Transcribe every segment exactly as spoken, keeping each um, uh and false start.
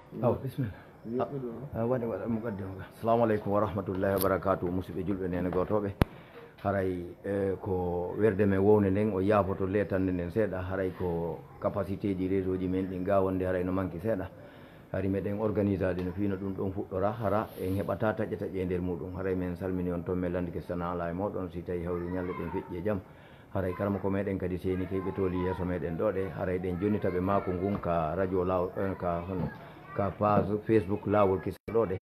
aw bisimilla waɗi waɗa muqaddima. Assalamu aleykum wa rahmatullahi wa barakatuh. musidɓe julɓe nene gotoɓe, haray ko werde men wowne nden o yaafoto letande nden seeɗa, haray ko capacité ji réseau ji men ɗi gawonde haray no manque seeɗa, hari meɗen organisade no fino ɗum ɗon fuɗɗora hara en heɓata taƴe taƴe e nder muɗum. haray men salmini on toon men landike sana ala e moɗon si tawi hawri ñalle ɗen feƴƴi e jaam. haray karama ko meɗen kadi seni keyɓe tooli yeeso meɗen ɗo ɗe, haray ɗen jonitaɓe mako ngun ka radio law ka hono ka page Facebook laawol kisa ɗo ɗe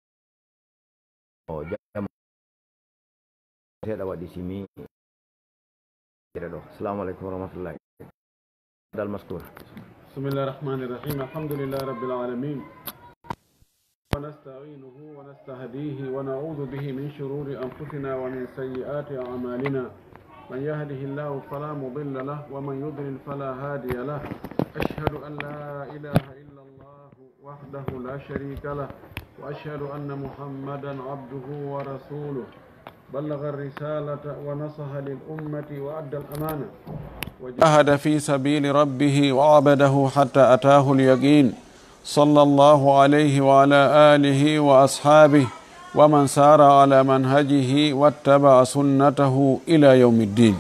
o jam seeɗa waɗi simi ɗo. Assalamu aleykum wa rahmatullahi dal maskur. bismillahi rahmani rahim. alhamdulillahi rabbil alamin wa nasta'inuhu wa nastahdihi wa na'udhu bihi min shururi anfusina wa min sayyiati a'malina. من يهده الله فلا مضل له ومن يضلل فلا هادي له. أشهد أن لا إله إلا الله وحده لا شريك له وأشهد أن محمدا عبده ورسوله بلغ الرسالة ونصح للأمة وأدى الأمانة وجاهد في سبيل ربه وعبده حتى أتاه اليقين صلى الله عليه وعلى آله وأصحابه ومن سار على منهجه واتبع سنته إلى يوم الدين.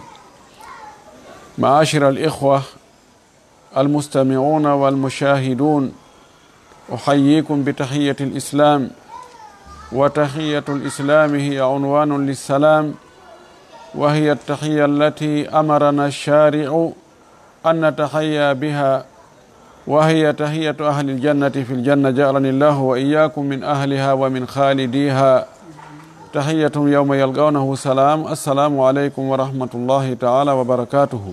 معاشر الإخوة المستمعون والمشاهدون، أحييكم بتحية الإسلام، وتحية الإسلام هي عنوان للسلام، وهي التحية التي أمرنا الشارع أن نتحيا بها، وهي تحية أهل الجنة في الجنة، جعلني الله وإياكم من أهلها ومن خالديها. تحية يوم يلقونه سلام. السلام عليكم ورحمة الله تعالى وبركاته،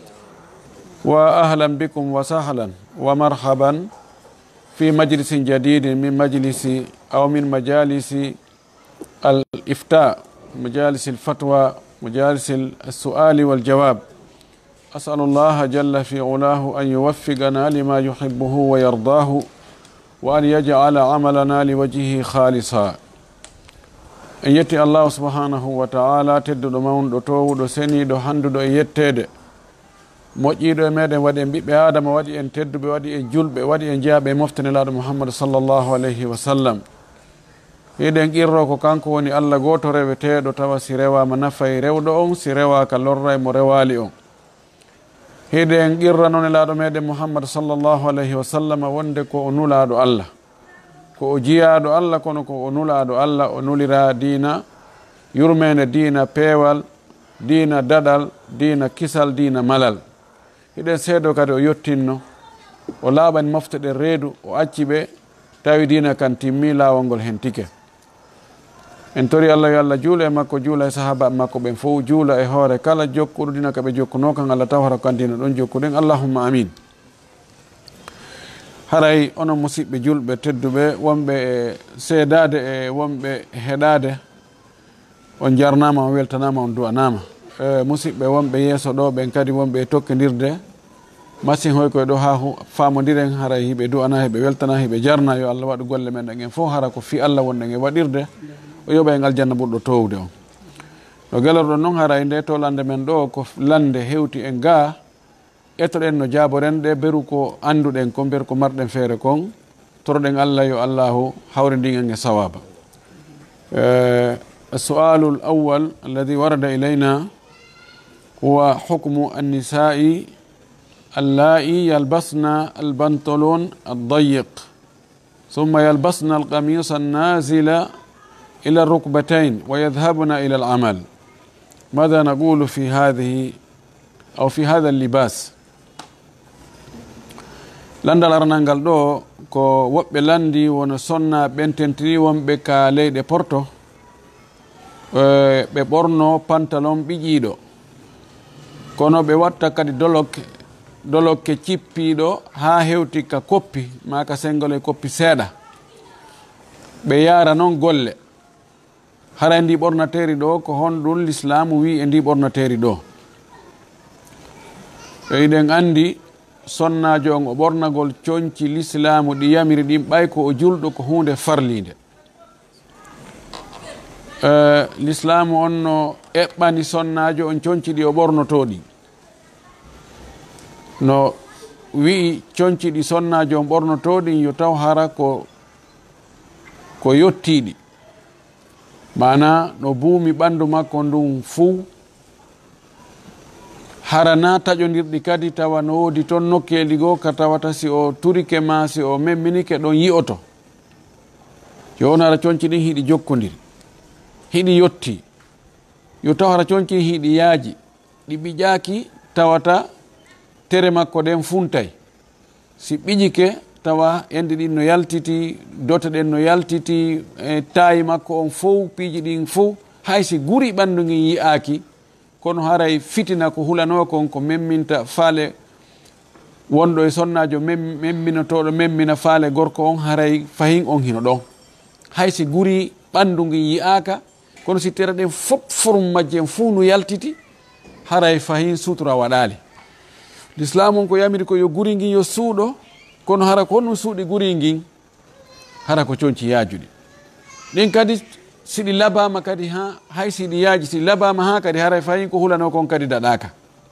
وأهلا بكم وسهلا ومرحبا في مجلس جديد من مجلس أو من مجالس الإفتاء، مجالس الفتوى، مجالس السؤال والجواب. أسأل الله جل في علاه أن يوفقنا لما يحبه ويرضاه، وأن يجعل عملنا لوجهه خالصا. en yetti allahu subhanahu wa ta'ala tedduɗo mawnuɗo towuɗo seniɗo handuɗo e yettede, moƴƴiɗo e meɗen waɗi en ɓiɓɓe adama, waɗi en tedduɓe, waɗi en julɓe, waɗi en jeyaɓe e moftanelaɗo Mouhammad sallllahu alayhi wa sallam. hiɗen qirro ko kanko woni Allah goto reweteɗo, tawa si rewama nafay rewɗo on, si rewaka lorray mo rewali on. hiɗen qirra noon e laaɗo meɗen Mouhammad sallllahu alayhi wa sallam wonde ko o nulaɗo Allah, ko o jiyaɗo Allah, kono ko o nulaɗo Allah. o nulira diina yurmede, diina peewal, diina daɗal, diina kisal, diina malal. hiɗen seedo kadi o yettinno, o laaɓani mofte ɗe reedu, o acci ɓe, tawi diina kan timmi, laawol ngol hen tike. en tori Allah yo Allah juula e makko, juula e sahaba makko ɓen fof, juula e hoore kala jokkuɗo dina ka ɓe jokkuno kan, Allah tawata kan dina ɗon jokkuɗen, allahumma amin. haray onon musidɓe julɓe tedduɓe, wonɓe e seedade e wonɓe heɗade, on jarnama, on weltanama, on duwanama. e musidɓe wonɓe yeeso ɗo ɓen kadi wonɓe e tokkodirde, machine hoy koye ɗo ha famodiren, haray hiɓe duwana, hiɓe weltana, hiɓe jarna. yo Allah waɗu golle men ɗen en fof hara ko fi Allah wonɗen e waɗirde, o yoɓa en aljanna ɓurɗo towde on. no gelorɗon noon haray nde to lande men ɗo ko lande hewti en ga, etoɗen no jaaboren ɗe, beru ko anduɗen ko, ber ko marɗen feere kon, toroɗen Allah yo Allahu hawrindin en e sawaba. السؤال الأول الذي ورد إلينا هو حكم النساء اللائي يلبسن البنطلون الضيق ثم يلبسن القميص النازل إلى الركبتين ويذهبن إلى العمل. ماذا نقول في هذه أو في هذا اللباس؟ landal arnangal ɗo ko woɓɓe landi wona sonna ɓententiri wonɓe ka leyɗe porto, ɓe ɓorno pantalon ɓiƴiɗo, kono ɓe watta kadi dolokke dolokke cippiɗo ha hewti ka koppi, ma ka sengol e koppi seeɗa, ɓe yara noon golle. hara ndi ɓornateri ɗo ko honɗum l'islamu wi e ndi ɓornateri ɗo. eɗen andi sonnajo on o ɓornagol coñci l'islamu ɗi yamiri ɗin ɓay ko o julɗo ko hunde farlide. Uh, l'islamu on no eɓɓani sonnajo on coñci ɗi o ɓornotoɗi, no wi'i coñci ɗi sonnajo ɓornotoɗin yo taw hara ko ko yottiɗi, mana no buumi ɓandu makko ndun fuu, hara na taƴodirɗi kadi tawa no woodi toon nokkeli goo ka tawata si o turike ma si o memminike ɗon yi'oto. yo on hara coñci ɗin hiɗi jokkodiri, hiɗi yotti, yo taw hara coñci ɗin hiɗi yaaji, ɗi ɓiƴaki tawata tere makko ɗen funtay. si ɓiƴike tawa enɗi ɗin no yaltiti, dote ɗen no yaltiti, e taayi makko on fof, piiji ɗin fof, hay si guri ɓandu ngin yi'aki, kono haray fitina ko hulano kon ko memminta faale wonɗo e sonnajo mem, memminotoɗo memmina faale gorko on, haray fahin on hino ɗon. hay si guri ɓandu ngin yi'aka, kono si tere ɗen fof forum majjen fuu no yaltiti, haray fahin sutura waɗali. l'islam on ko yamiri ko yo guri ngin yo suuɗo, kono hara ko honno suuɗi guri ngin, hara ko coñci yaajuɗi ɗin kadi siɗi labama kadi ha hay siɗi yaaji siɗi labama ha kadi haray fayin ko hulano kon kadi daɗaka.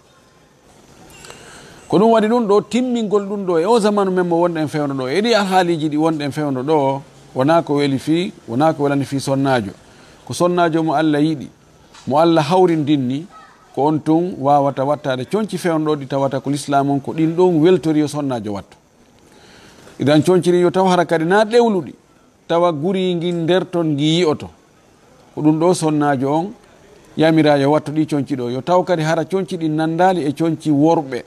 ko ɗum waɗi ɗum ɗo timmingol ɗum ɗo e o zamanu men mo wonɗen fewno ɗo, eɗi alhaaliji ɗi wonɗen fewno ɗo, wona ko weli fi, wona ko welani fi sonnajo. ko sonnajo mo Allah yiɗi, mo Allah hawrindinni, ko on tun wawata wattade coñci fewno ɗo ɗi tawata ko l'islam on ko ɗin ɗon weltori yo sonnajo watto. idan coñciri yo taw hara kadi na ɗewluɗi, tawa guri ngin nder ton ngi yi'oto, ko ɗum ɗo sonnajo on yamira yo watto ɗi coñci ɗo. yo taw kadi hara coñci ɗi nandali e coñci worɓe.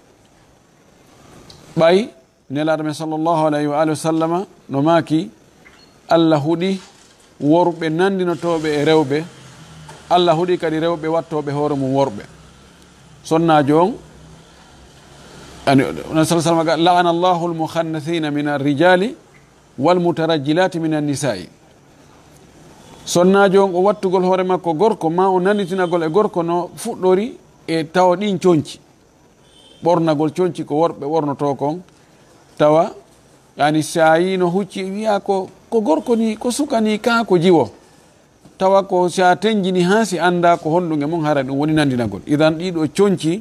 ɓay nelaɗo men sallllahu alayhi wa alihi wa sallama no maki Allah huuɗi worɓe nandinotoɓe e rewɓe, Allah huuɗi kadi rewɓe wattoɓe hoore mum worɓe. sonnajo on la'ana allahu almukhannathina min arrijali walmutarajjilati min annisai. sonnajo on o wattugol hoore makko gorko, ma o nanditinagol e gorko no fuɗɗori e tawa ɗin coñci, ɓornagol coñci ko worɓe ɓornoto kon, tawa yani sa yi no hucci wiya ko ko gorko ni, ko suka ni, ka ko jiwo, tawa ko sa tenjini ha si anda ko honɗuge mum, hara ɗum woni nandinagol. idan ɗiɗo coñci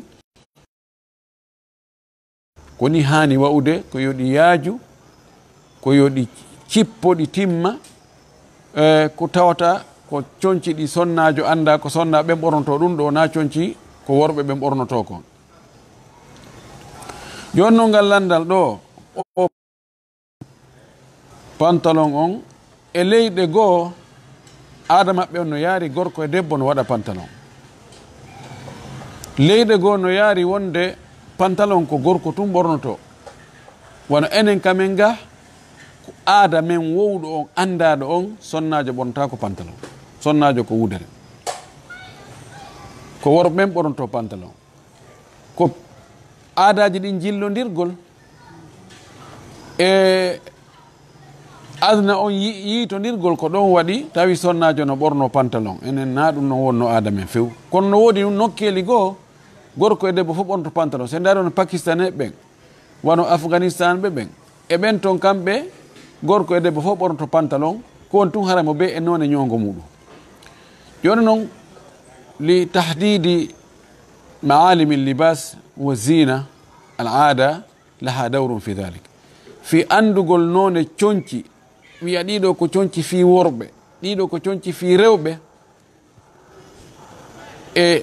koni hani wa'ude ko yoɗi yaaju, ko yoɗi cippo ɗi timma, e ko tawata ko coñci ɗi sonnajo anda ko sonna ɓen ɓornoto ɗum ɗo, na coñci ko worɓe ɓen ɓornoto kon. jonno ngal landal ɗo o pantalon on e leyɗe goo aada maɓɓe on no yaari gorko e debbo no waɗa pantalon. leyɗe goo no yaari wonde pantalon ko gorko tum ɓornoto, wano enen kamen ga ko aada men wowɗo on andaɗo on, sonnajo ɓornota ko pantalon, sonnajo ko wudere, ko worɓe ɓen ɓornoto pantalon. ko aadaji ɗin jillodirgol e aduna on yiitodirgol ko ɗon waɗi tawi sonnajo no ɓorno pantalon. enen na ɗum non wonno aada men few, kono no woodi nokkeli goo gorko e debbo fof ɓornoto pantalon. se ndaari no pakistan e ɓen, wano afghanistan ɓe ɓen, e ɓen ton kamɓe gorko e debbo fof ɓornoto pantalon, ko won tun hara mo be e noone ñongo muɗum. joni noon li tahdidi maalimi libas wa zina al aada laha dawrun fi dhalik, fi andugol noone coñci, wiya ɗiɗo ko coñci fi worɓe, ɗiɗo ko coñci fi rewɓe, e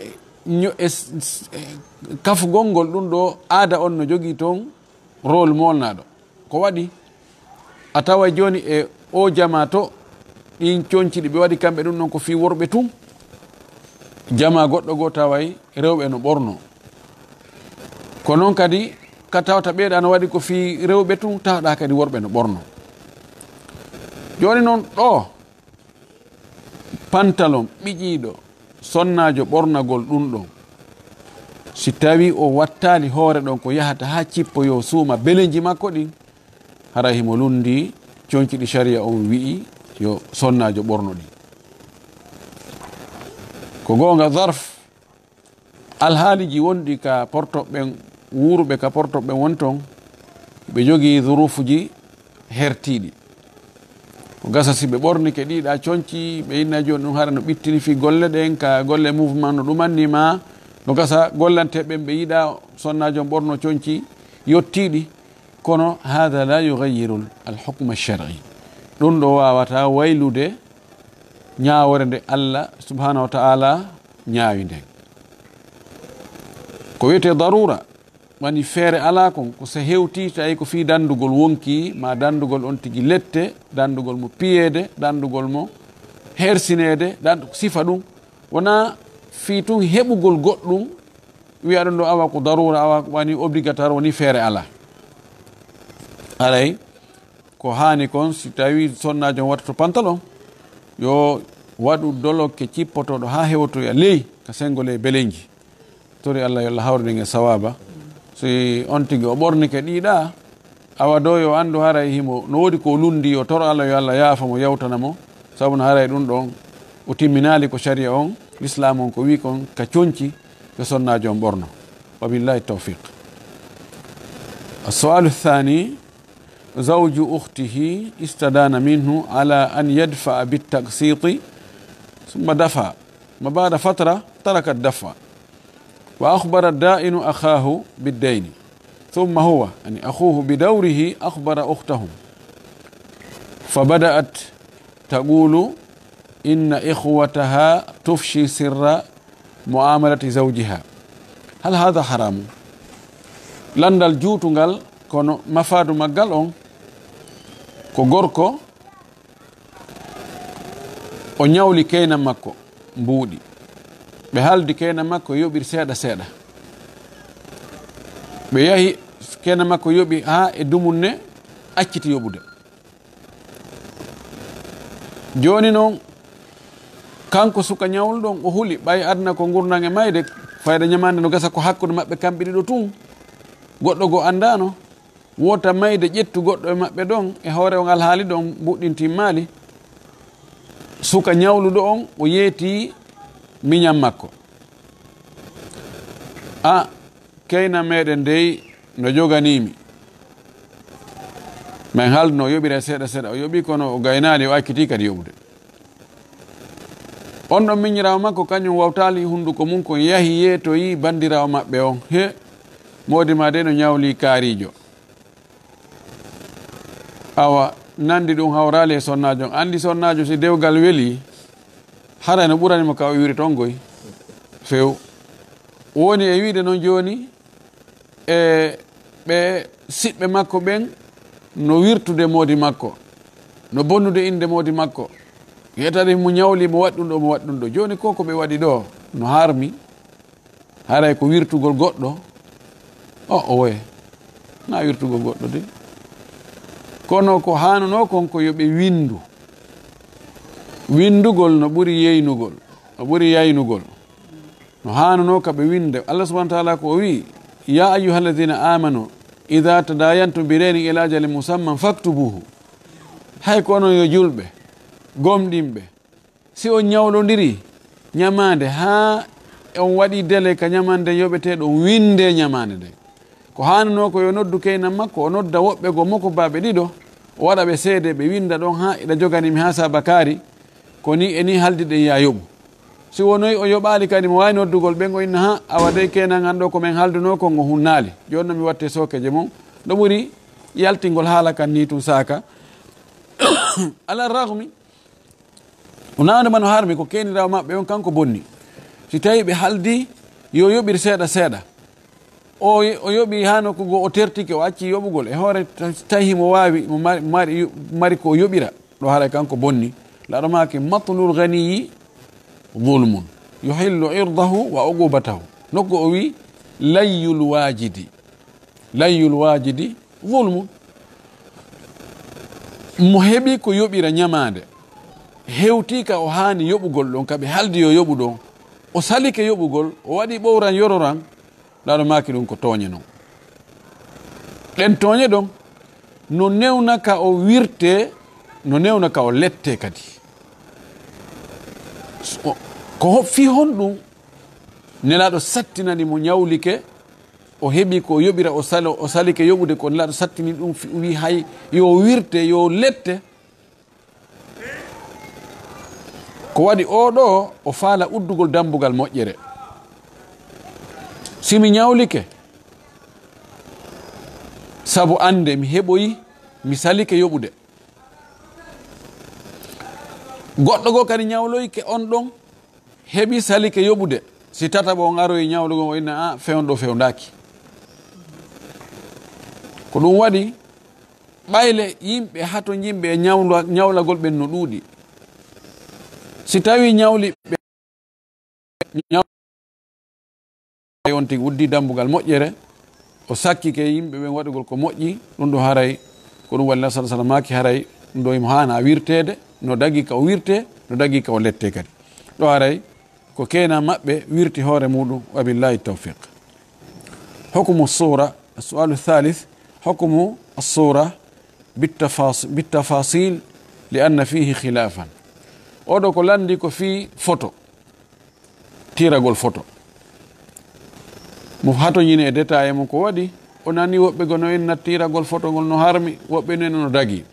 kafugol ngol ɗum ɗo aada on no jogii toon rôle molnaɗo. ko waɗi a tawa joni e o jama to ɗin coñci ɗi ɓe waɗi kamɓe ɗum ɗon ko fi worɓe tum, jama goɗɗo goo taway rewɓe no ɓorno, ko noon kadi ka tawta ɓeeɗa no waɗi ko fi rewɓe tum, tawɗa kadi worɓe no ɓorno. joni noon ɗo pantalon ɓiƴiɗo sonnajo ɓornagol ɗum ɗon, si tawi o wattali hoore ɗon ko yahata ha cippo yo suuma beleji makko ɗin, hara himo lundi coñci ɗi sharia on wi'i yo sonnajo ɓorno ɗi. ko gonga zarf alhaaliji wonɗi ka portoɓɓen wuruɓe, ka portoɓɓen won ton ɓe jogii zurufuji hertiɗi, ko gasa si ɓe ɓornike ɗiɗa coñci, ɓe yinna joni ɗum hara no ɓittini fi golle ɗen, ka golle mouvement no ɗumannima, no gasa gollanteɓen ɓe yiɗa sonnajo ɓorno coñci yottiɗi, kono hada la yughayyiru alhukm alshar'i ɗum ɗo wawata waylude ñawore nde Allah subhanahu wa ta'ala ñaawi nden ko wiyete darura wani feere ala kon ko so hewti tawi ko fi dandugol wonki ma dandugol on tigi lette dandugol mo piyede dandugol mo hersinede dan sifa ɗum wona fi tun heɓugol goɗɗum wiya ɗum ɗo awa ko darura awa wani obligatoire woni feere ala alay ko hani kon si tawi sonnajo watta to pantalon yo waɗu dolokke cippotoɗo ha hewotoya ley ka sengole belenji tori Allah yo Allah hawride nge sawaba si on tigi o ɓornike ɗiɗa awa do yo andu haray himo no wodi ko lundi o toro Allah yo Allah yaafa mo yawtana mo sabu no haray ɗum ɗon o timminali ko sharia on l'islam on ko wi kon ka conci ko sonnajo on ɓorno wabillahi tawfiq. السؤال الثاني زوج أخته استدان منه على أن يدفع بالتقسيط ثم دفع ما بعد فترة ترك الدفع وأخبر الدائن أخاه بالدين ثم هو يعني أخوه بدوره أخبر أخته فبدأت تقول إن إخوتها تفشي سر معاملة زوجها هل هذا حرام؟ landal juutungal kono mafadu maggal on ko gorko o ñawli keyna makko mbuudi ɓe haldi keyna makko yoɓir seeɗa seeɗa ɓe yahi keyna makko yoɓi ha e dumunne acciti yoɓude joni noon kanko suka ñawluɗon o huli ɓay adna ko gurdage mayde fayda ñamande no gasa ko hakkude maɓɓe kamɓe ɗiɗo tun goɗɗo go andano wota mayde ƴettu goɗɗo e maɓɓe ɗon e hoore o ngal haali ɗon buɗɗintimmali suka ñawluɗo on o yeeti miñam makko a keyna meɗen ndey no joganimi min haalduno o yoɓira seeɗa seeɗa o yoɓi kono o gaynali o akkiti kadi yoɓude on ɗon miñirawo makko kañum wawtali hunduko mum ko yahi yeetoyi bandirawo maɓɓe on he modi ma de no ñawli kaarijo awa nandi ɗum hawrali e sonnajo andi sonnajo si dewgal weeli hara no ɓuranimo ka o wiiri ton goy few woni e wiide noon joni e ɓe siɓɓe makko ɓen no wirtude modi makko no bonnude inde modi makko yetade mo ñawli mo waɗɗum ɗo mo waɗɗum ɗo joni ko ko ɓe waɗi ɗo no harmi haray ko wirtugol goɗɗo o o woye na wirtugol goɗɗo de kono ko hanuno kon ko yoɓe windu windugol no ɓuri yeynugol no ɓuri yaynugol no hanuno kaɓe winde Allah subhanahu wa ta'ala ko wi ya ayyuha alladhina amanu idha tadayantum birayni ila ajalin musamman faktubuhu hay kono yo julɓe gomɗinɓe si on ñawlodiri ñamande ha on waɗi délai ka ñamande yoɓeteɗon winde ñamande nde ko hanuno ko yo noddu keynam makko o nodda woɓɓe go makko baɓe ɗiɗo o waɗa ɓe seede ɓe winda ɗon ha iɗa joganimi ha sabakari ko ni e ni haldi ɗen ya yoɓu si wonoyi o yoɓali kadi mo wawi noddugol ɓen o inna ha awaday kenan an ɗo komin halduno kon o hunnali joni noon mi watte sokeje mum ɗo ɓuuri yaltingol haala kan ni tum saka ala ragmi unawde man harmi ko kenirawo maɓɓe on kanko bonni si tawi ɓe haldi yo yoɓir seeɗa seeɗa o o yoɓi ha nokku go o tertike o acci yoɓugol e hoore tawi mo wawi mo mari mari ko yoɓira ɗo haara kanko bonni laɗo maki matlul ganiyi zulmun yuhillu irdahu wa uqubatahu nokku o wi layyul wajidi layyul wajidi zulmun mo heɓi ko yoɓira ñamade hewti ka o hani yoɓugol ɗon kaɓe haldi yo yoɓu ɗon o salike yoɓugol o waɗi ɓowran yororan ɗaɗo maki ɗum ko tooñe noon ɗen tooñe ɗon no newna ka o wirte no newna ka o lette kadi ko fi honɗum nelaɗo sattinani mo ñawlike o heɓi ko yoɓira o sal o salike yoɓude ko nelaɗo sattini ɗum wi hay yo wirte yo lette ko waɗi oɗo o faala uddugol dambugal moƴƴere simi ñawlike sabu ande mi heɓoyi mi salike yoɓude. Goɗɗo go kadi ñawloyke on ɗon heɓi salike yoɓude, si tataɓo on aroyi ñawlugo o inna a fewnɗo fewndaki. Ko ɗum waɗi ɓayle yimɓe hato yimɓe e ñawla ñawlagol ɓen no ɗuuɗi. Si tawi ñawli ɓe on tigi uddi dambugal moƴƴere o sakkike yimɓe ɓen waɗugol ko moƴƴi, ɗum ɗo haray ko ɗum waɗi sallallahu alaihi wasallam maki haray ɗum ɗo imo hana wirtede, no dagi ka o wirte, no dagi ka o lette kadi. ɗo haray ko kena maɓɓe wirti hoore muɗum, wa billahi tawfiq. Hukmu sura, السؤال الثالث حكم الصورة بالتفاصيل لأن فيه خلافا. oɗo ko landi ko fi photo, tiragol photo mo hato ñini e détail mo ko waɗi o nani woɓɓe gono en na tiragol photo ngol no harmi, woɓɓe nene no dagi.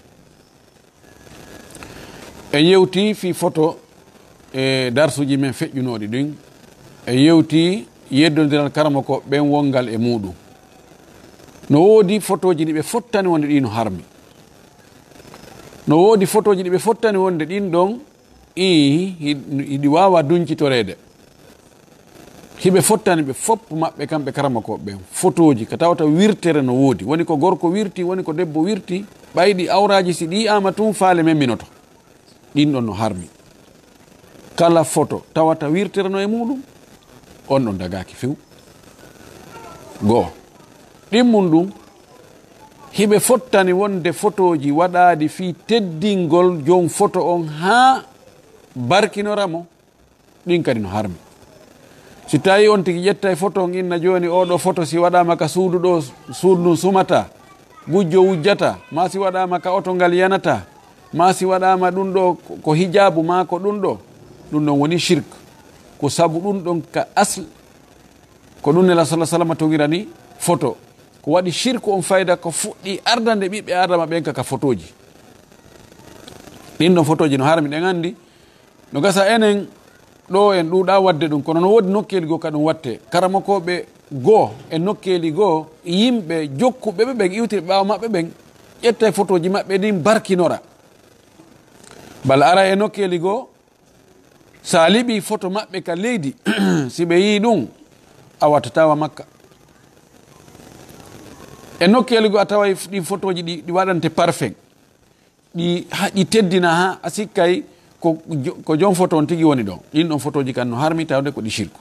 E yewti fi photo e darsuji men feƴƴunoɗi ɗin, e yewti yeddodiral karama ko ɓen wongal e muɗum. No woodi photoji ɗi ɓe fottani wonde ɗi no harmi, no woodi photoji ɗi ɓe fottani wonde ɗin ɗon i hiɗi wawa duncitorede. hiɓe fottani ɓe fopp maɓɓe kamɓe karama ko ɓen photoji ka tawata wirtere no woodi, woni ko gorko wirti, woni ko debbo wirti, ɓayɗi awraji si ɗi ama tun faale men minoto, ɗin ɗon no harmi. Kala photo tawata wirtere no e muɗum, on ɗon dagaki few. Goo ɗimmum ɗum hiɓe fottani wonde photoji waɗaɗi fi teddingol jom photo on ha barkinoramo, ɗin kadi no harmi. Si tawi on tigi ƴetta e photo on inna joni oɗo photo si waɗama ka suudu ɗo, suudu ndun sumata, gujjo wujjata, ma si waɗama ka oto ngal yanata, ma si waɗama ɗum ɗo ko hijabu ma ko ɗum ɗo, ɗum ɗon woni shirk. Ko sabu ɗum ɗon ka asl ko ɗum nela sallah sallam togirani photo, ko waɗi shirku on fayda ko fuɗɗi ardande ɓiɓɓe adama ɓen ka ka photoji. ɗin ɗon photoji no harmi ɗen andi no gasa enen ɗo en ɗuɗa wadde ɗum, kono no woodi nokkeli goo ka ɗum watte. Karamakoɓe goo e nokkeli goo yimɓe jokkuɓe ɓe ɓen iwtiri ɓawa maɓɓe ɓen ƴetta e photoji maɓɓe ɗin barkinora. Bal ara e nokkeli goo sa liɓi photo maɓɓe ka leydi si ɓe yi ɗum a wattatawa makka. E nokkeli goo a tawa ɗi photoji ɗi ɗi waɗante parfait, ɗi ɗi teddina ha a sikkay ko ko jom photo on tigi woni ɗon. ɗin ɗon photoji kan no harmi tawde ko ɗi shirku.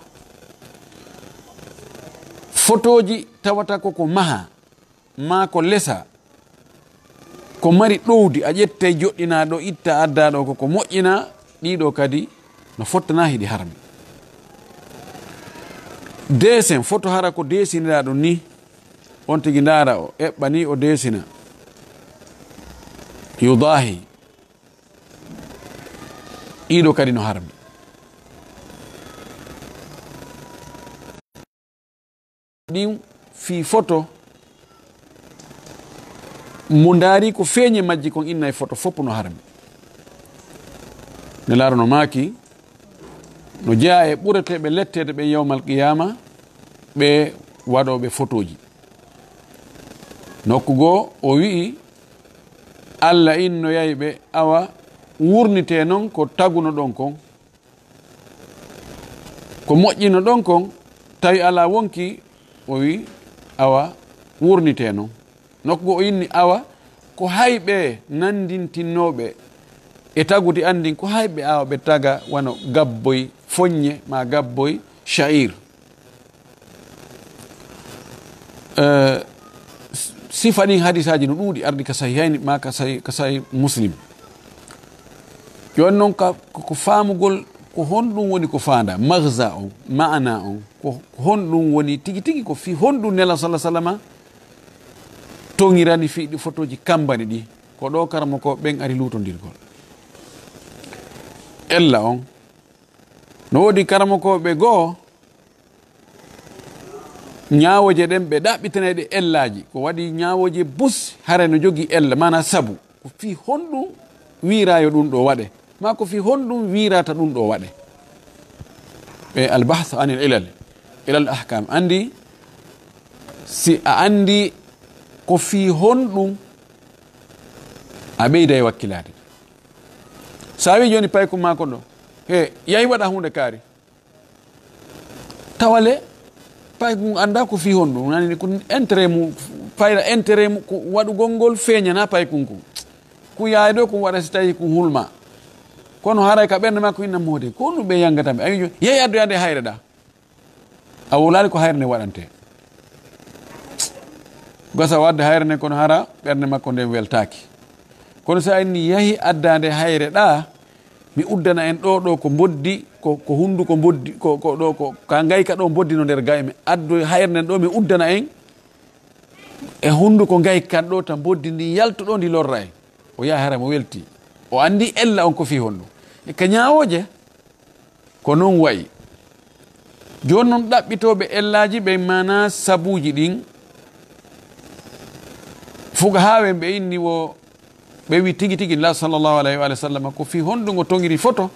Photoji tawata koko maha ma ko lesa ko mari ɗowdi a ƴettay joɗɗina ɗo itta adda ɗo koko moƴƴina, ɗiɗo kadi no fottana hiɗi harmi. Dessin photo hara ko desinira ɗum ni, on tigi ndara o eɓɓa ni o desina yudahi, ɗiɗo kadi no harmi. ɗin fi photo mo ndaari ko feeñe majji kon inna e photo fopp no harmi. ne laaro no maaki no jeeya e ɓureteɓe lettede ɓe yawmal qiyama ɓe waɗoɓe photoji. nokku goo o wi'i Allah inno yayɓe awa wurnite noon ko taguno ɗon kon, ko moƴƴino ɗon kon, tawi ala wonki o wi awa wurnite noon. nokku goo o inni awa ko hayɓe nandintinnoɓe e tagude andin, ko hayɓe awa ɓe taga wano gabboy foññe ma gabboy sha'ir. uh, sifa ɗin hadisaji no ɗuuɗi ardi ka sahihayni ma ka sahih ka sahih muslim. joni noon ka ko faamugol ko honɗum woni ko faanda magza on ma'ana on ko honɗum woni tigi tigi ko fi honɗum nela sallah sallama tongirani fiiɗi photoji kambani ɗi ko ɗo karama ko ɓen ari lutondirgol. ella on no woodi karama ko ɓe goo ñaawoje ɗen ɓe ɗaɓɓitaneɗe ellaji, ko waɗi ñaawoje bus hare no jogi ella mana sabu ko fi honɗum wirayo ɗum ɗo waɗe ma ko fi honɗum wirata ɗum ɗo waɗe. ɓe albahth anil ilal ilal ahkam andi si a andi ko fi honɗum a ɓeyda e wakkilade. sa wi joni payko mako ɗo he yahi waɗa hunde kaari tawale payko anda ko fi honɗum nani ko intérêt mu fayda intérêt mu ko waɗugol ngol feeñana paykum ko ko yaay ɗo ko waɗa so tawi ko hulma kono haray ka ɓernde makko inna moode ko ɗum ɓe yangatami ayi joni yehi addoyade hayre ɗa a wolali ko hayre nde waɗante gasa wadde hayre nde kono hara ɓernde makko nden weltaki kono sa inni yahi addade hayre ɗa mi uddana en ɗo ɗo ko boddi ko ko hundu ko boddi ko ko ɗo ko ka gayka ɗo boddino nder gay mi addo hayre nden ɗo mi uddana en e hundu ko gaykan ɗo tan boddi ndi yalto ɗo ndi lorra en o yaha hara mo welti o andi ella on ko fi honɗum e ka ñawoje ko noon wayi joni noon ɗaɓɓitoɓe ellaji ɓe mana sabuji ɗin fuga hawen ɓe inni wo ɓe wi tigi tigi la sallllahu alayhi wa sallam ko fi honɗugo togiri photo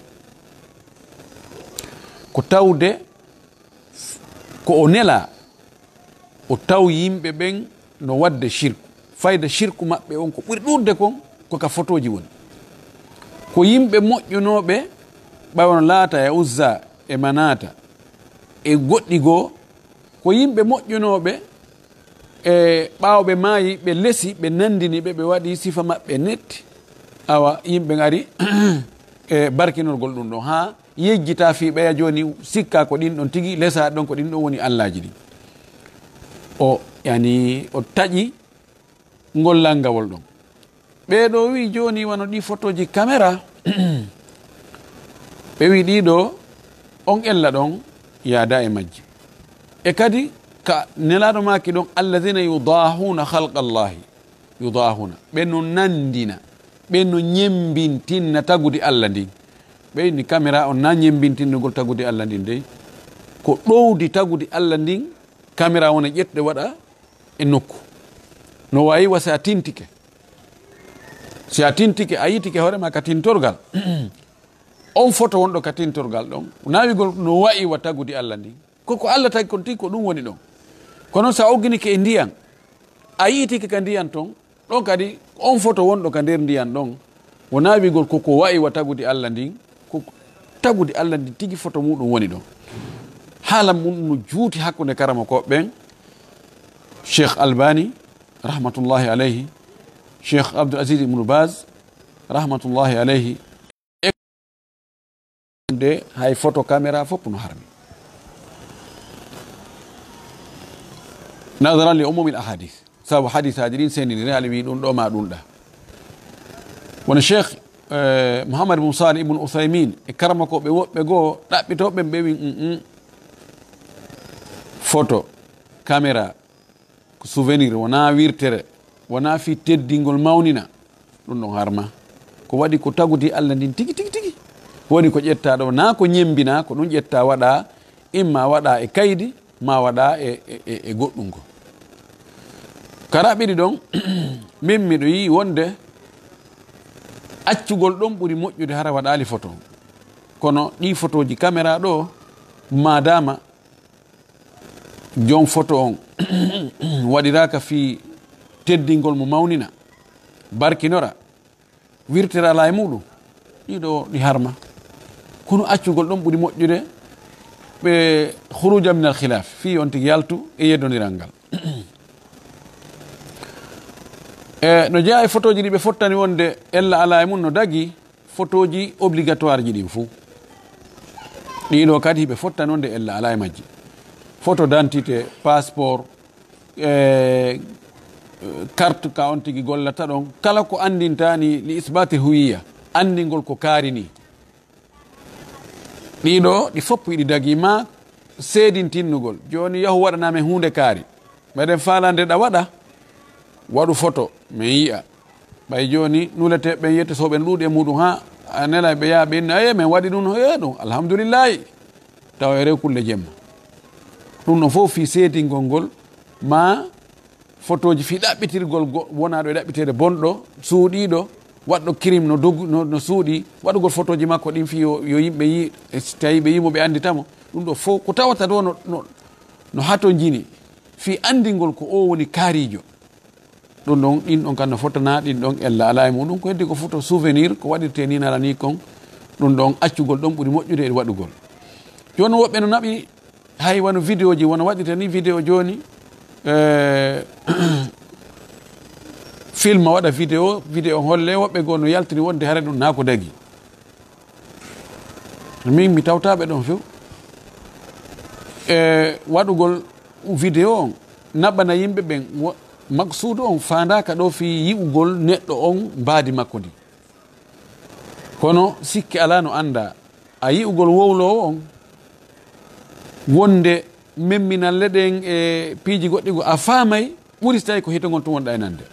ko tawde ko o nela o taw yimɓe ɓen no wadde shirku fayda shirku maɓɓe on ko ɓuri ɗurde kon koka photoji woni ko yimɓe moƴƴunoɓe ɓaywono laata e uzza e manata e goɗɗi goo ko yimɓe moƴƴunoɓe e ɓawɓe maayi ɓe lesi ɓe nandini ɓe ɓe waɗi sifa maɓɓe netti awa yimɓe ari e barkinorgol ɗum ɗon ha yejjita fi ɓeya joni sikka ko ɗin ɗon tigui lesa ɗon ko ɗin ɗon woni allaji ɗi o yani o taƴi ngollal ngawol ɗon ɓeɗo wi joni wano ɗi photoji caméra ɓe wi ɗiɗo on ella ɗon yaada e majji e kadi ka nelaɗo maki ɗon alladina yudahuna halqa llahi yudahuna ɓe no nandina ɓe no ñembintinna tagude allah ndin ɓe ni caméra on na ñembintinnugol tagude allah ndin dey ko ɗowdi tagude allah ndin caméra wona ƴetɗe waɗa e nokku no wayi wa si a tintike si a tintike a yitike hoorema ka tintorgal on photo wonɗo ka tintorgal ɗon nawigol no wayi wa tagude allah ndin koko allah tagi kon tigi ko ɗum woni ɗon kono sa ogginike e ndiyan a yitike ka ndiyan ton ɗon kadi on photo wonɗo ka nder ndiyan ɗon wo nawigol koko wayi wa tagude allah ndin ko tagude allah ndin tigi photo muɗum woni ɗon haala mum no juuti hakkude karama koɓe ɓen cheikh albani rahmatullahi alayhi cheikh abdoul asis ibnu bas rahmatullahi alayhi de hay photo caméra fof no harmi nadaran li umumi l ahadith sabu hadith aji ɗin sendidiri haali wi ɗum ɗo ma ɗum ɗa wono cheikh mouhammad ibnu salih ibnu uthaymin e karama ko ɓe woɓɓe goo ɗaɓɓitoɓen ɓe wi um photo caméra ko souvenir wona wirtere wona fi teddingol mawnina ɗum ɗon harma ko waɗi ko tagudi allah ndin tigi tigi tigi woni ko ƴetta ɗo na ko ñembina ko ɗum ƴetta waɗa imma waɗa e kaydi ma waɗa e, e, e goɗɗum ko karaɓiɗi ɗon min miɗo yi wonde accugol ɗon ɓuuri moƴƴude hara waɗali photo kono ɗi photoji caméra ɗo madama jon photo on waɗiraka fi teddingol mo mawnina barkinora wirtira ala e muɗum ɗiɗo ɗi harma kono accugol ɗon ɓuuri moƴƴude ɓe huruja min al khilaf fi on tigi yaltu e yeddodiral ngal e no jeeya e photo ji ɗi ɓe fottani wonde ella ala e mum no dagi photo ji obligatoire ji ɗin fou ɗiɗo kadi ɓe fottani wonde ella ala e majji photo d'identité passeport e carte ka on tigi gollata ɗon kala ko andintani li isbati huwiya andingol ko kaari ni ɗiɗo ɗi foppo iɗi dagi ma seedintinnugol joni yahu waɗanami hunde kaari mbeɗen falande ɗa waɗa waɗu photo min yiya ɓay joni nulete ɓen yette so ɓen ɗuuɗi e muɗum ha a nela ɓe yaha ɓe inna e min waɗi ɗum e ɗum alhamdoulillahi tawa e rew kulle jemma ɗum no fof fi seedingol ngol ma photo ji fi ɗaɓɓitirgol wonaɗo e ɗaɓɓitede bonɗo suuɗiɗo waɗɗo crime no dogu no, no suuɗi waɗugol photo ji makko ɗin fi yo, yo yimɓe yi tawi ɓe yimo ɓe anditamo ɗum ɗo fof ko tawata ɗo no, no, no hato jini fi andingol ko o woni kaarijo ɗum ɗon ɗin ɗon kanno fotana ɗin ɗon ella ala e muɗum ko heddi ko foto souvenir ko waɗirte ni nala ni kon ɗum ɗon accugol ɗon ɓuri moƴƴude e waɗugol joni woɓɓe no naɓi hay wano vidéo ji wono waɗirte ni vidéo joni film waɗa vidéo vidéo holle woɓɓe goo no yaltiri wonde hare ɗum na ko dagi min mi tawtaɓe ɗon few e waɗugol vidéo on naɓɓana yimɓe ɓen maksudu on fandaka ɗo fi yi'ugol neɗɗo on mbaadi makko ndi kono sikki ala no anda a yi'ugol wowlowo on wonde memminalle ɗen e piiji goɗɗi go a faamay ɓuri so tawi ko hitogol to wonɗa e nande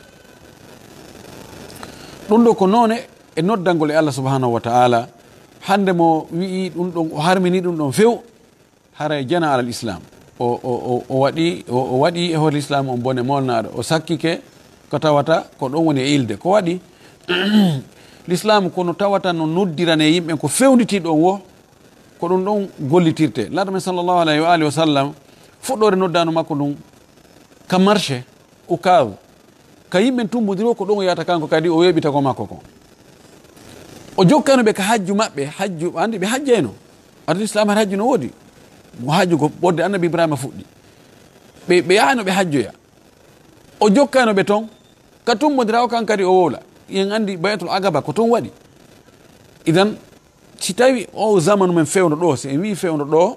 ɗum ɗo ko noone e noddangol e Allah subhanahu wa ta'ala hande mo wi'i ɗum ɗon o harmini ɗum ɗon few haray jana alal islam o o o waɗi o waɗi e hoore l'islam on bone molnaɗo o sakkike ko tawata ko ɗon woni e ilde ko waɗi l'islam kono tawata no noddirane yimɓe ko fewnditiɗo on wo ko ɗum ɗon gollitirte laɗo men sallllahu alayhi wa alihi wa sallam fuɗɗore noddano makko ɗum ka marché o kaw ka yimɓe tumbodiro ko ɗon o yata kanko kadi o weɓita ko makko ko o jokkano ɓe ka hajju maɓɓe hajju andi ɓe hajjayno ardi islam har hajju no woodi hajju ko ɓodde annabi ibrahima fuɗɗi ɓe ɓe yahano ɓe hajjoya o jokkano ɓe toon ka tumbodira o kan kadi o wowla yen andi bayatul agaba ko toon waɗi idan si tawi o zamanu men fewno ɗo si en wi fewno ɗo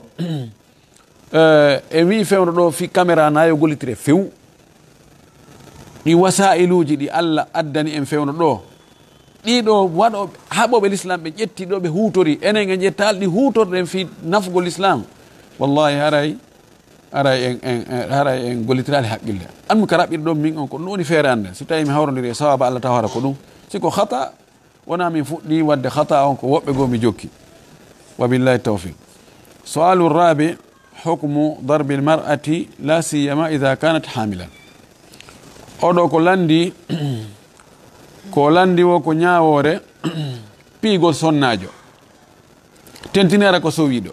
en wi fewno ɗo fi caméra nayo gollitire few ɗi wasailuji ɗi Allah addani en fewno ɗo ɗiɗo waɗo haɓoɓe l'islam ɓe ƴetti ɗo ɓe hutori enen en ƴettal ɗi hutorɗen fi nafgol l'islam wallahi haray haray en en haray en gollitirali haqqille anmi ka raɓɓiɗo ɗon min on ko ɗum woni feere ande so tawi mi hawrodiri e sawaba Allah taw hara ko ɗum siko khata wona min fuɗɗi wadde khata on ko woɓɓe goo mi jokki wabillahi tawfiq sualu rabi hukmu darbi lmar'ati la siyama ida kanat hamilan oɗo ko landi ko landi wo ko ñawore piigol sonnajo tentinera ko sowiɗo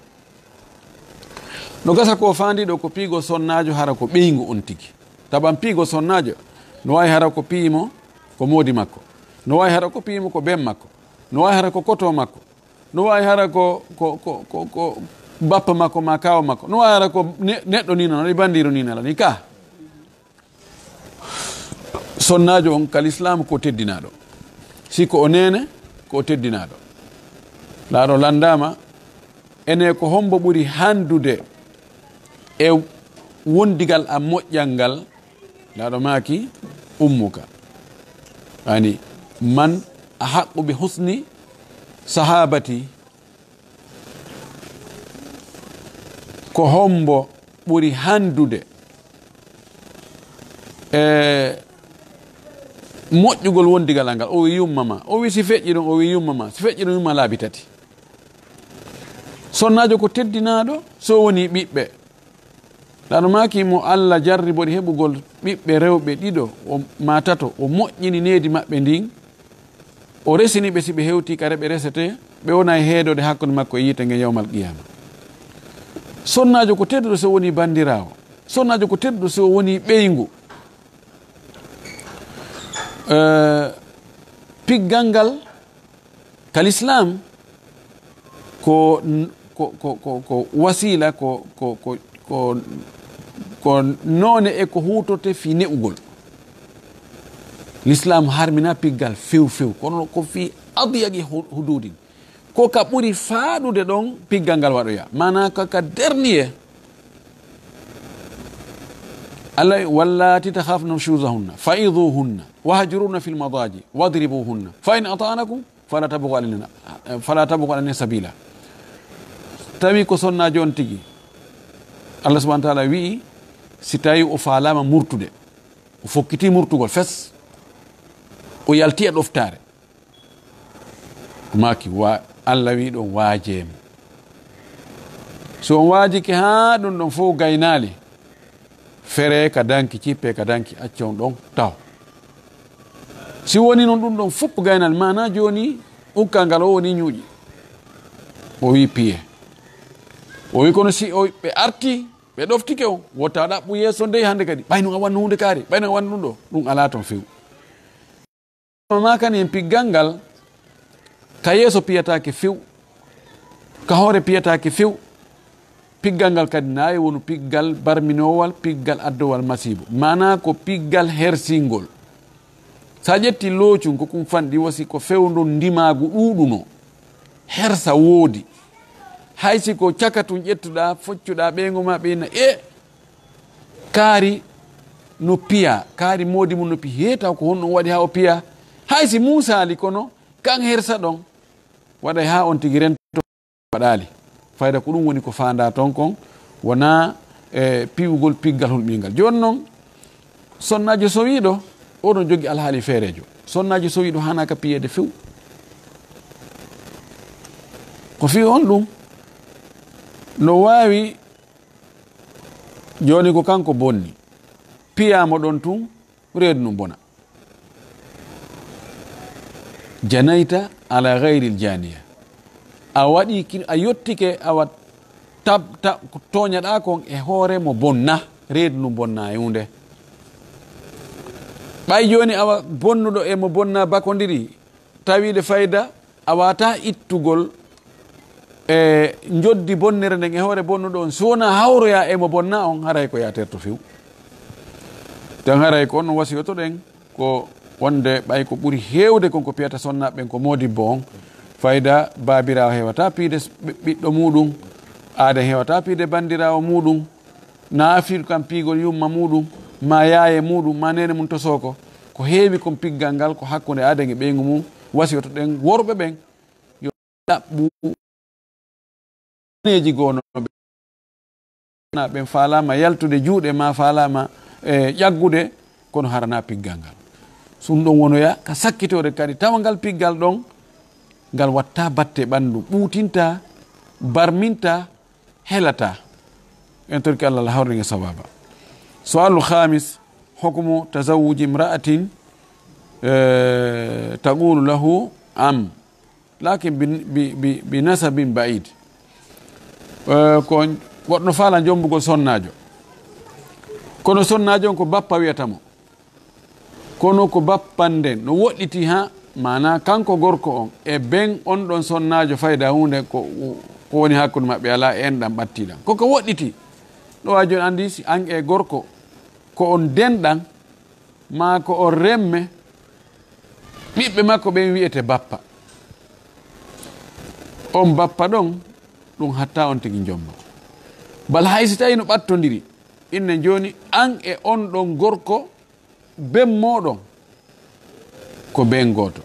no gasa ko fandiɗo ko piigol sonnajo hara ko ɓeygu on tigi taɓan piigol sonnajo no wawi hara ko piimo ko moodi makko no wawi hara ko piimo ko ben makko no wawi hara ko koto makko no wawi hara ko ko ko ko ko bappa makko ma kawa makko no wawi hara ko neɗɗo ni noon aɗa bandiro ni nala ni ka sonnajo on kal islam ko teddinaɗo si ko o nene ko teddinaɗo laaɗo landama ene ko hombo ɓuri handude e wondigal a moƴƴal ngal laaɗo maki ummuka ani man a haqqu bi husni sahabati ko hombo ɓuri handude e moƴƴugol wondigal ngal o wi yummama o wi si feƴƴi ɗon o wi yummama si feƴƴi ɗon yumma laabi tati sonnajo ko teddinaɗo so woni ɓiɓɓe ɗaɗo maki mo Allah jarri boɗi heɓugol ɓiɓɓe rewɓe ɗiɗo o matato o moƴƴini needi maɓɓe ndin o resiniɓe si ɓe hewti kare ɓe resete ɓe wona e heedode hakkude makko e yiite nge yawmal qiyama sonnajo ko tedduɗo so woni bandirawo sonnajo ko tedduɗo so woni ɓeygu Uh, piggal ngal kal islam ko ko ko ko ko wasila ko ko ko ko ko none e ko hutorte fi ne'ugol l'islam harmina piggal few few kono ko fi adyagi hududin ko ka ɓuri faaɗude ɗon piggal ngal waɗoya mana kaka dernier Allah wallati takhafna nushuzahunna fa'idhuhunna wahjuruna fil madaji wadribuhunna fa in ata'anakum fala tabghu alayna fala tabghu alayna sabila tawi ko sonnajo on tigi Allah subhanahu wa ta'ala wi si tawi o falama murtude o fokkiti murtugol fes o yalti e ɗoftare maki wa Allah wi ɗon waajemo so on waajike ha ɗum ɗon fof gaynali fere ka danki cippe ka danki acca on ɗon taw si woni noon ɗum ɗon fopp gaynal mana joni ukkal ngal o woni ñuuƴi o wi piye o wi kono si o ɓe arti ɓe ɗoftike on wotta ɗaɓɓu yeeso nde hande kadi ɓayno a wanno hunde kaari ɓayno a wanno ɗum ɗo ɗum ala toon few ma kani en piggal ngal ka yeeso piyatake few ka hoore piyatake few piggal ngal kadi nayi wonu piggal barminowal piggal addowal masibo mana ko piggal hersingol sa ƴetti loocum ko kum fanɗi wasi ko fewdo ndimagu ɗuɗuno hersa woodi haysi ko caka tum ƴettuɗa foccuɗa ɓeygo ma ɓeyna e kaari no piya kaari modi mum no pi heeta ko honɗum waɗi ha o piya haysi musali kono kan hersa ɗon waɗay ha on tigi rento waɗali fayda ko ɗum woni ko fanda ton kon wona e piwugol piggal hulɓingal joni noon sonnajo so wiɗo oɗon jogui alhaali feerejo sonnajo so wiɗo hanaka piyede few ko fi on ɗum no wawi joni ko kanko bonni piyamo ɗon tun reedu no bona janayta ala gayril janiya a waɗi a yettike awa tab tab toñaɗa kon e hoore mo bonna reedu no bonna e hunde ɓay joni awa bonnuɗo e mo bonna bakodiri tawiɗe fayda a wata ittugol e joddi bonnere nden e hoore bonnuɗo on sowona hawroya e mo bonna on haray ko yaterto few tan haray ko on no wasiyoto ɗen ko wonde ɓay ko ɓuuri hewde konko piyata sonnaɓe ɓen ko modibbo on fayda babirawo hewata piide ɓiɗɗo muɗum aada hewata piide bandirawo muɗum naafiru kam piigol yumma muɗum ma yaaye muɗum ma nene mum to soko ko heewi kon piggal ngal ko hakkude aada e ɓeygu mum wasiyoto ɗen worɓe ɓen yo ɗaɓɓu neji gonoɓe ɓen falama yaltude juuɗe ma falama e ƴaggude kono harana piggal ngal sum ɗon wonoya ka sakkitore kadi tawa ngal piggal ɗon ngal watta batte ɓandu ɓuutinta barminta helata en torki allah la hawringe sababa soalu khamis hukmu tazawuji imra'atin e, taqulu lahu am lakin bi nasabin ba'id e, ko goɗɗo faala jombugol sonnajo kono sonnajo on ko bappa wiyatamo kono ko bappanden no woɗɗiti ha mana kanko gorko on e ben on ɗon sonnajo fayda hunde ko ko woni hakkude maɓɓe ala enɗam ɓattiɗam koko woɗɗiti ɗo wa joni andi si an e gorko ko on denɗan ma ko on remme ɓiɓɓe makko ɓen wiyete bappa on bappa ɗon ɗum hatta on tigui jomba bal haysi tawi no ɓattodiri inne joni an e on ɗon gorko ben moɗon ko ben goto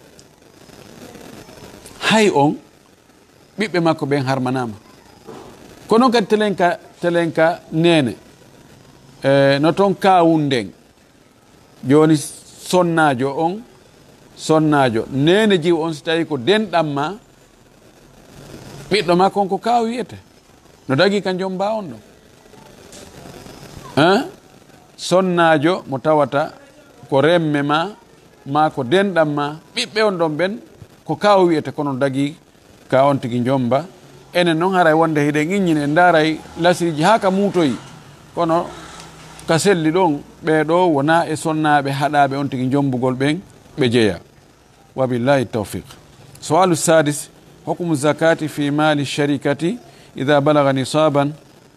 hay on ɓiɓɓe makko ɓen harmanama kono kadi telenka telenka nene e no toon kawun nden joni sonnajo on sonnajo nene jiw on so tawi ko denɗamma ɓiɗɗo makko on ko kaw wiyete no dagui ka jomba on ɗon hein sonnajo mo tawata ko remme ma ma ko denɗam ma ɓiɓɓe on ɗon ɓen ko kaw wiyete kono dagui ka on tigui jomba enen noon haray wonde hiɗen iññin en daray lasiriji ha ka muutoyi kono ka selli ɗon ɓeɗo wona e sonnaɓe haɗaɓe on tigui jombugol ɓen ɓe jeeya wabillahi tawfiq soalu sadis hukmu zakati fi mali sharikati ida balaga nisaban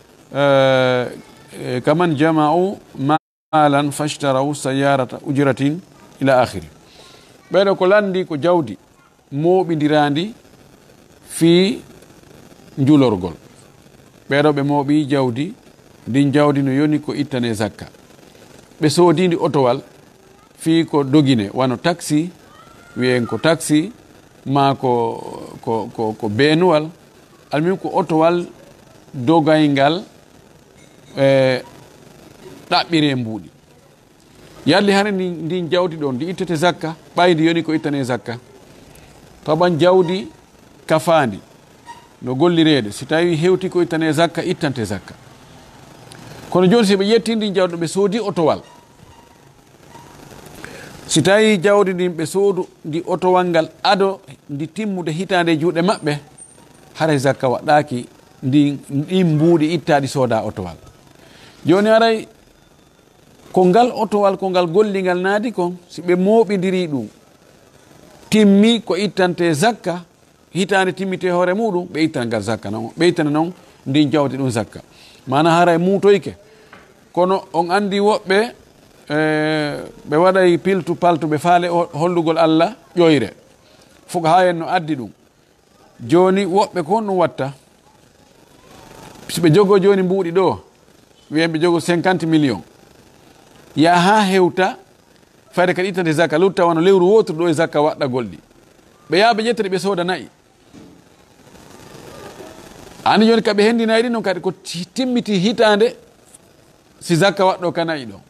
kaman jama'u malan fashtaraw sayyarata ujratin ila akhiri ɓeɗo ko landi ko jawdi moɓidirandi fi julorgol ɓeɗo ɓe mooɓi jawdi ndin jawdi no yoni ko ittane zakka ɓe soodindi otowal fi ko dogine wano taxi wiyen ko taxi ma ko ko ko, ko beenuwal almin ko otowal dogaygal e ɗaɓɓire mbuuɗi yalli hane ndin jawdi ɗon ndi ittete zakka ɓaydi yoni ko ittane zakka taɓan jawdi kafandi no gollirede si tawi hewti ko ittane zakka ittante zakka kono joni si ɓe ƴetti ndin jawdi ɓe soodi otowal si tawi jawdi ndin ɓe soodu ndi otowal ngal ado ndi timmude hitande juuɗe maɓɓe haray zakka waɗɗaki ndi ɗi mbuuɗi ittaɗi sooda otowal. Joni aray ko ngal otowal ko ngal gollingal naadi kon si ɓe mooɓidiri ɗum timmi ko ittante zakka hitande timmite hoore muɗum ɓe ittana ngal zakka non ɓe ittana noon ndin jawdi ɗum zakka mana haray muutoyke kono on andi woɓɓe ɓe waɗay piltu paltu ɓe faale hollugol Allah ƴoyre fof ha en no addi ɗum joni woɓɓe ko on ɗum watta si ɓe jogo joni mbuuɗi ɗo wiyen ɓe jogo cinquante millions ya ha hewta fayde kadi ittande zakka lutta wano lewru wotru ɗo e zakka waɗɗagol ɗi ɓe yaa ɓe ƴettere ɓe sooda nayi ani joni kaɓe hendinayi ɗi noon kadi ko timmiti hitande si zakka waɗɗo ka nayi ɗo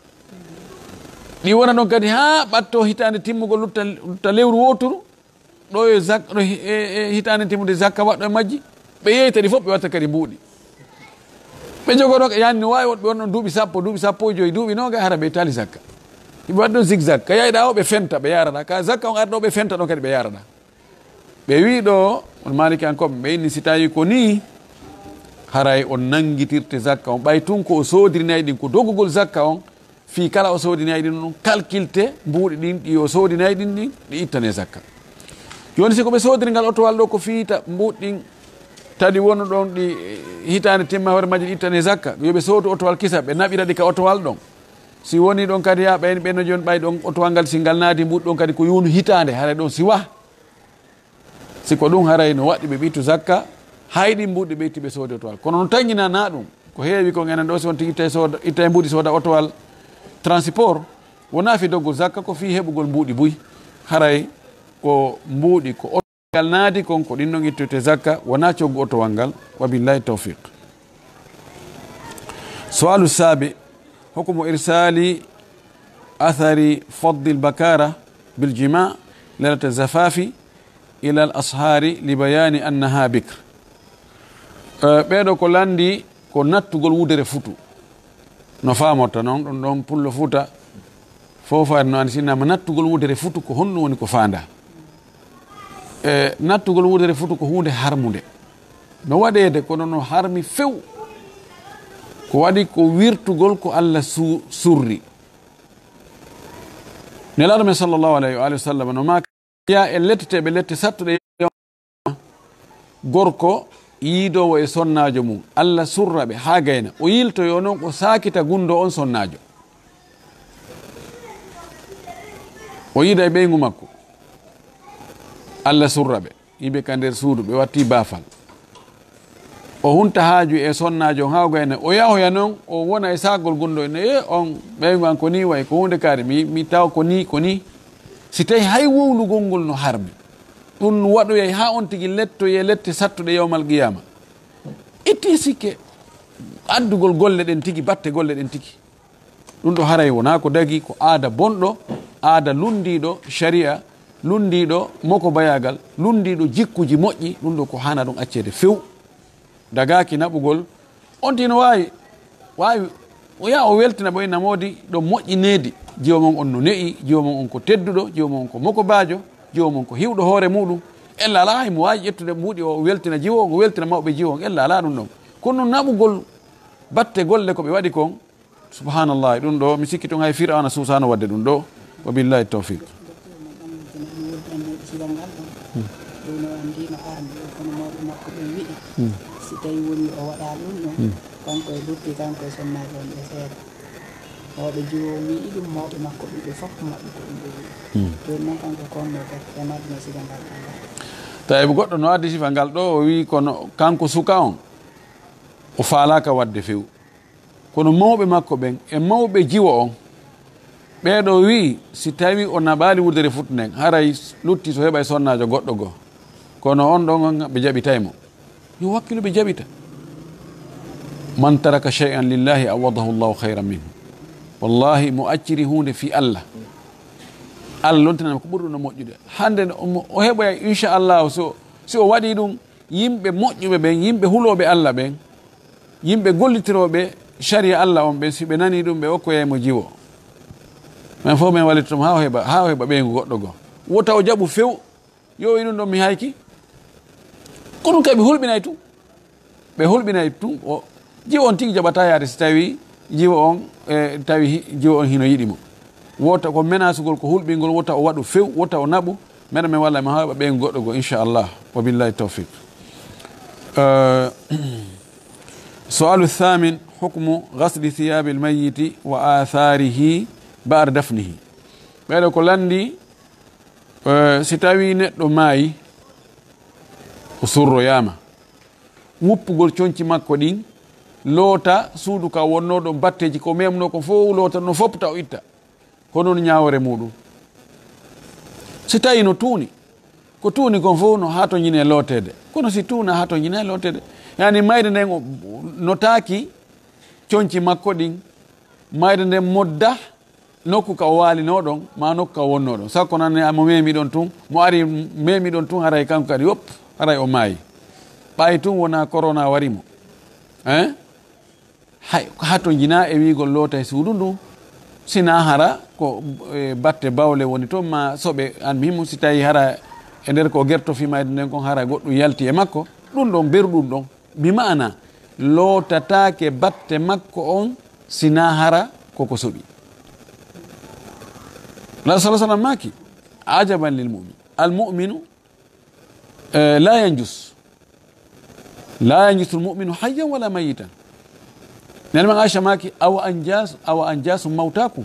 ɗi wona ɗon kadi ha ɓatto hitande timmugol lutta, lutta lewru woturu ɗo e zakka ɗo e hitande timmude zakka waɗɗo e majji ɓe yeyta ɗi fof ɓe watta kadi mbuuɗi ɓe jogoɗo yani no wawi woɗɓe wonɗon duuɓi sappo duuɓi sappo e joyi duuɓi noga hara ɓe tali zakka ɓe waɗi ɗon zigzag ka yayɗa o ɓe fenta ɓe yaraɗa ka zakka on arɗo ɓe fenta ɗon kadi ɓe yaraɗa ɓe wi ɗo on maliki an koɓe ɓe inni si tawi ko ni haray on nanguitirte zakka on ɓay tun ko o sodirinayi ɗin ko dogugol zakka on fi kala o sodinayi ɗin ɗum calculte mbuuɗi ɗin ɗi o sodinayi ɗin ɗin ɗi ittane zakka joni si ko ɓe sodirgal otowal ɗo ko fiita mbuuɗi ɗin tadi wono ɗon ɗi hitande timma hoore majji ɗi ittane zakka yoɓe soodu otowal kisa ɓe naɓira ɗi ka otowal ɗon si woni ɗon kadi ha ɓayni ɓenno joni ɓay ɗon otowal ngal si ngal naadi mbuuɗi ɗon kadi ko yunu hitande haray ɗon siwa siko ɗum haray no waɗɗi ɓe ɓittu zakka hayɗi mbuuɗi ɓe itti ɓe soodi otowal kono no tañina na ɗum ko heewi ko enen ɗo si won tigi itta sooda itta e mbuuɗi sooda otowal transport wona fi doggol zakka ko fi heɓugol mbuuɗi buy haray ko mbuuɗi ko ngal naadi kon ko ɗin ɗon ittoyte zakka wona coggu otowal ngal wa billahi tawfiq. Sualu sabi hukmu irsali athari faddi albakara biljima leilata zafafi ila al ashari li bayani annaha bikr. ɓeɗo ko landi ko nattugol wudere futu no famorta noon ɗum ɗon pullo futa fofare no andi sinnama nattugol wudere futu ko honɗum woni ko fanda e nattugol wudere futu ko hunde harmude no waɗede kono no harmi few ko waɗi ko wirtugol ko Allah su surri nelaɗo men sallllahu alayhi wa alihi wa sallam no maka ya e letteteɓe lette sattuɗe gorko yiidowo e sonnajo mum Allah surraɓe ha gayna o yiltoyo noon o sakita gundo on sonnajo o yiida e ɓeygu makko Allah surraɓe yimɓe ka nder suudu ɓe watti baafal o hunta haaju e sonnajo ha gayna o yahoya noon o wona e sagol gundo ne e on ɓeygu an ko ni way ko hunde kaari mi, mi taw ko ni ko ni si tawi hay wowlugol ngol no harmi ɗum waɗoyay ha on tigi lettoye lette sattuɗe yawmal qiyama itti sikke addugol golle ɗen tigi batte golle ɗen tigi ɗum ɗo haray wona ko dagi ko aada bonɗo aada lundiɗo sharia lundiɗo moko bayagal lundiɗo jikkuji moƴƴi ɗum ɗo ko hana ɗum accede few dagaki naɓugol on tino wawi wawi o ya o weltina ɓoye namodi ɗo moƴƴinedi jomon on no ne'i jomon on ko tedduɗo jomon on ko moko bajo jomon ko hiwɗo hoore muɗum ella ala haymo wawi ƴettude mbuuɗi o weltina jiwo o weltina mawɓe jiwo ella ala ɗum ɗon kono naɓugol batte golle koɓe waɗi kon subhanallah ɗum ɗo mi sikki ton hay fir'auna susano wadde ɗum ɗo wa billahi tawfiq. si tawi woni o waɗa ɗum ɗon kanko e lutti kanko e sonnaji on ɓe seeɗa mawɓe jiwo wi'i ɗum mawɓe makko ɓiɓɓe fof maɓɓe ko ɗum ɓe wi'i joni noon kanko konno kadi e madno siga ngal ngal tawi goɗɗo no addi sifa ngal ɗo o wi kono kanko suka on o faalaka wadde few kono mawɓe makko ɓen e mawɓe jiwo on ɓeɗo wi si tawi o naɓali wudere futu nden haray lutti so heɓa e sonnajo goɗɗo goo kono on ɗon ɓe jaɓitaymo yo wakkilo ɓe jaɓita man taraka shay'an lillahi awadahu llahu hayran minhu wallahi mo acciri hunde fi Allah Allah lontinanama ko ɓuri ɗum no moƴƴude hande o heɓoya inchallahu so si o waɗi ɗum yimɓe moƴƴuɓe ɓen yimɓe huloɓe Allah ɓen yimɓe gollitiroɓe sharia Allah on ɓen si ɓe nani ɗum ɓe okkoyaymo jiwo men fof min wallita ɗum ha o heɓa ha o heɓa ɓeygu goɗɗo goo wota o jaɓu few yo wi ɗum ɗon mi hayki ko ɗum kay ɓe hulɓinay tu ɓe hulɓinay tun o jiwo on tigi jaɓata yaade so tawi jiwo on e tawi jiwo on hino yiɗimo wota ko menasugol ko hulɓingol wota o waɗu few wota o naɓu meɗa min walla mi haɓa ɓen goɗɗo go inchallah wa billahi tawfiq. sualu thamin hukmu gasli thiyabi almayiti wa atharihi ba'da dafnihi. ɓeɗo ko landi si tawi neɗɗo maayi o surroyama wuppugol coñci makko ɗin loota suudu ka wonnoɗo batteji ko memno ko fof loota no fopta o itta ko noon ñawore muɗum. si tawi no tuuni ko tuuni kon fof no ha to ñine lootede kono si tuuna ha to ñine lootede yani mayde nden o notaki coñci makko ɗin mayde nden modda nokku ka o walinoɗon ma nokku ka wonnoɗon sakko nanne mo memiɗon tun mo ari memiɗon tun haray kanko kadi yop haray o maayi ɓayi tun wona corona warimo hein hay ha to jina e wigol loota e suudu ndu sina hara ko e batte bawle woni toon ma soɓe an mimo si tawi hara e nder ko gertofi mayde nden kon hara goɗɗum yalti e makko ɗum ɗon berɗum ɗon bimana lootatake batte makko on sina hara koko soɓi. la sala sallam maki ajaban lil mumin almuminu la yanjus la yanjusu almuminu hayyan wala mayitan. nene man Aisha maki awa anjas awa anjasu mawtakum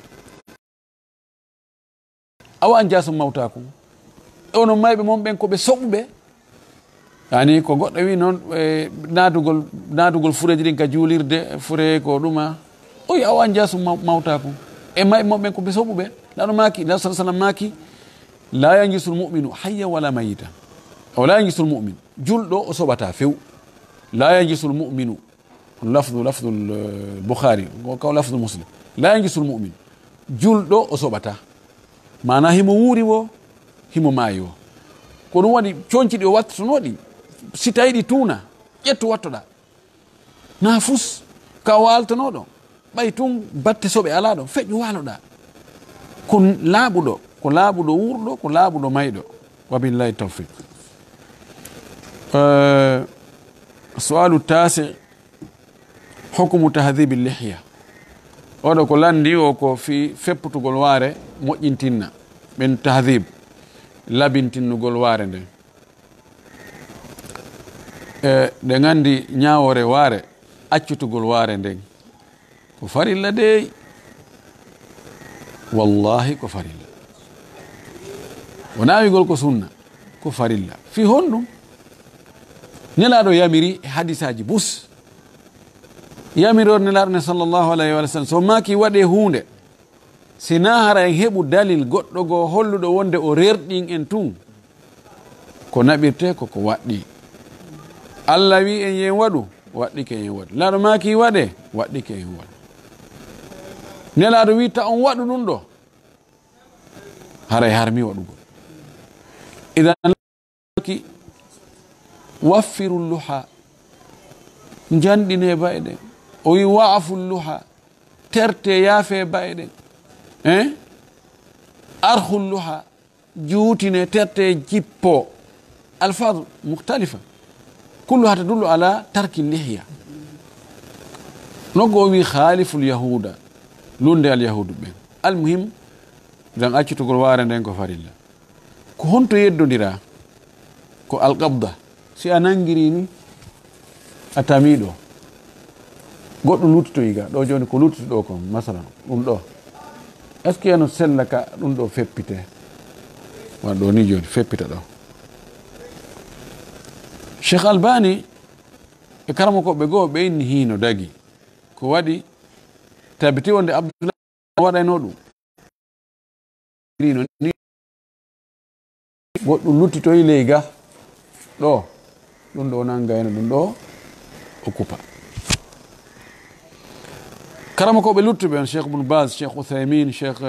awa anjasu mawtakum ono mayɓe mon ɓen koɓe soɓuɓe yani ko goɗɗo wi noon naadugol naadugol fureji ɗin ka juulirde fure ko ɗuma oyi awa anjasu mawtakum e mayɓe mon ɓen koɓe soɓuɓe laɗo maki la sa sallam maki la yanjisul muminu hayya wala mayitan o la yanjisul mumin julɗo o soɓata few la yanjisul muminu lafdu lafdu Bukhari ko lafdu Muslim la yanjisul mumin julɗo o soɓata mana himo wuuri wo himo maayi wo ko ɗum waɗi coñci ɗi o wattotonoɗi si tawi ɗi tuuna ƴettu wattoɗa na fus ka waltonoɗo ɓay tun batte soɓe ala ɗo feƴƴu waloɗa ko laaɓuɗo ko laaɓuɗo wurɗo ko laaɓuɗo mayɗo wabillahi tawfiq. sualu tasi hukmu tahdibi lihya. oɗo ko landi o ko fi fepputugol waare moƴƴintinna ɓen tahdib labintinnugol waare nden e ɗe gandi ñawore waare accutugol waare nden ko farilla dey wallahi ko farilla wona wigol ko sunna ko farilla fi honɗum nelaɗo yamiri e hadisaji bus yamiror nelaɗo ne sallllahu alayhi wa sallam so maki waɗe hunde sina hara en heɓu dalil goɗɗo go holluɗo wonde o rerɗin en tun ko naɓirte koko waɗɗi Allah wi en yen waɗu waɗɗike en waɗu laɗo maki waɗe waɗɗike en waɗu nelaɗo wi ta on waɗu ɗum ɗo haray harmi waɗugol idan ki waffiru luha janɗine ba e ɗen o wi waafu luha terte yaafe ba e ɗen hein arhu luha juutine terte jippo alfaz mukhtalifa kulluha tadullu ala tarki lihya noggo o wi khalifu lyahuda lunde al yahudu ɓen almuhim dan accutugol waare nden ko farilla ko honto yeddodira ko alqabda si a nangiri ni a tamiɗo goɗɗo luttoyiga ɗo joni ko luttuɗo kon masalan ɗum ɗo est ce que eno sella ka ɗum ɗo feppite wan ɗo ni joni feppita ɗo Cheikh Albani e karamo koɓe goo ɓe inni hino dagi ko waɗi tabiti wonde Abdullah waɗayno ɗum ni goɗɗum luttitoyi ley ga ɗo ɗum ɗo nangayno ɗum ɗo o kupa karama koɓe luttuɓe on Cheikh Ibn Baz Cheikh Uthaymin Cheikh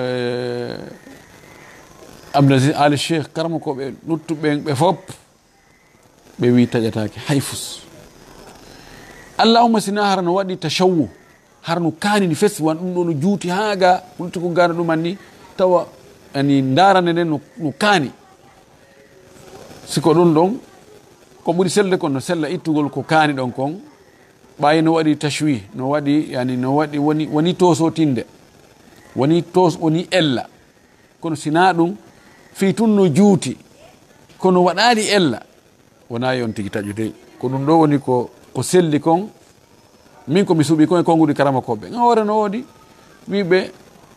Abdelaziz Ali Cheikh karama koɓe luttuɓe ɓe fop ɓe wi taƴatake hayfus allahumma sina hara no waɗi tashawwu har no kanini fes wan ɗum ɗo no juuti haga lutti ko gana ɗuman ni tawa ani darande nden no kani siko ɗum ɗon ko ɓuri selde kon no sella ittugol ko kaani ɗon kon ɓayi no waɗi tachwi no waɗi yani no waɗi woni woni tosotinde woni tos woni ella kono sina ɗum fi tun no juuti kono waɗaɗi ella wona yon tigi taƴude ko ɗum ɗo woni ko ko selli kon min komi suuɓi kon e konguɗi karama koɓɓe hoore no woodi wiɓe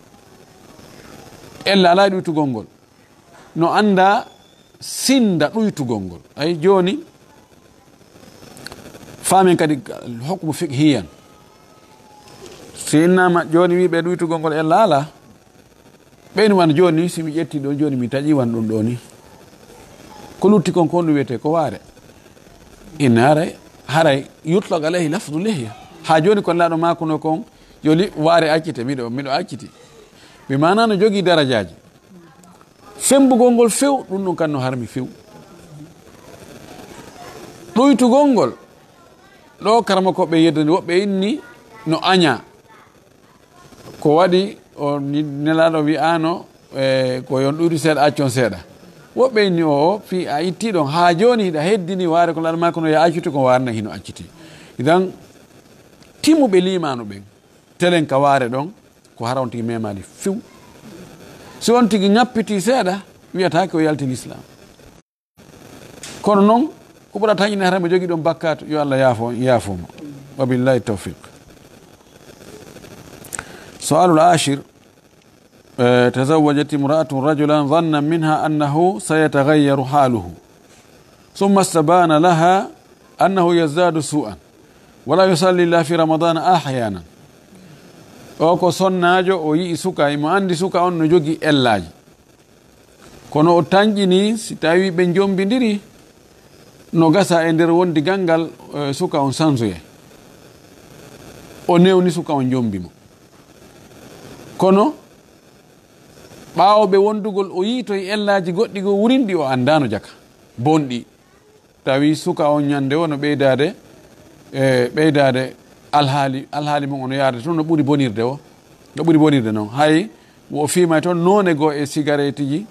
ella ala ɗuytugol ngol no anda sinda ɗuytugol ngol ay joni famin kadi hokmu fiqhiyan si innama joni wiɓe ɗuytugol ngol ella ala ɓeyni wan joni simi ƴetti ɗo joni mi taƴi wan ɗum ɗo ni ko lutti kon kon ɗum wiyete ko waare inna haray haray yutlaq alayhi lafdu lihya ha joni kon laɗo makuno kon joli waare accite miɗo miɗo acciti mi mana no jogui darajaji fembugol ngol few ɗum ɗum kan no harmi few ɗoytugol ngol ɗo karama koɓe yeddani woɓɓe inni no aña ko waɗi o nelaɗo wiyano e ko yon ɗuytu seeɗa accon seeɗa woɓɓe inni o fi a itti ɗon ha joni hiɗa heddini waare ko laɗo makko no ya acciti ko warna hino acciti idan timmuɓe limano ɓen telen ka waare ɗon ko hara on tigi memali few si on tigi ñappiti seeɗa wiyatake o yalti l'islam kono noon ko ɓuura tañine hara mo jogui ɗon bakkat yo Allah yaafo yaafomo wabillahi tawfiq sualul ashir تزوجت امرأة رجلا ظنا منها أنه سيتغير حاله ثم استبان لها أنه يزداد سوءا ولا يصلي إلا في رمضان أحيانا oko sonnajo o yi suka mo andi suka on no jogi ellaji kono o tanjini si tawi be jombidiri no gasa e nder wondi gangal uh, suka on sansuye o newni suka on jombimo kono ɓawoɓe wondugol o yito e ellaji goɗɗi go wurindi o andano jaka bonɗi tawi suka on ñande o no ɓeydade e ɓeydade alhaali alhaali mum ono yarde toon no ɓuuri bonirde o no ɓuuri bonirde noon hay o fimay toon none goo e cigarette ji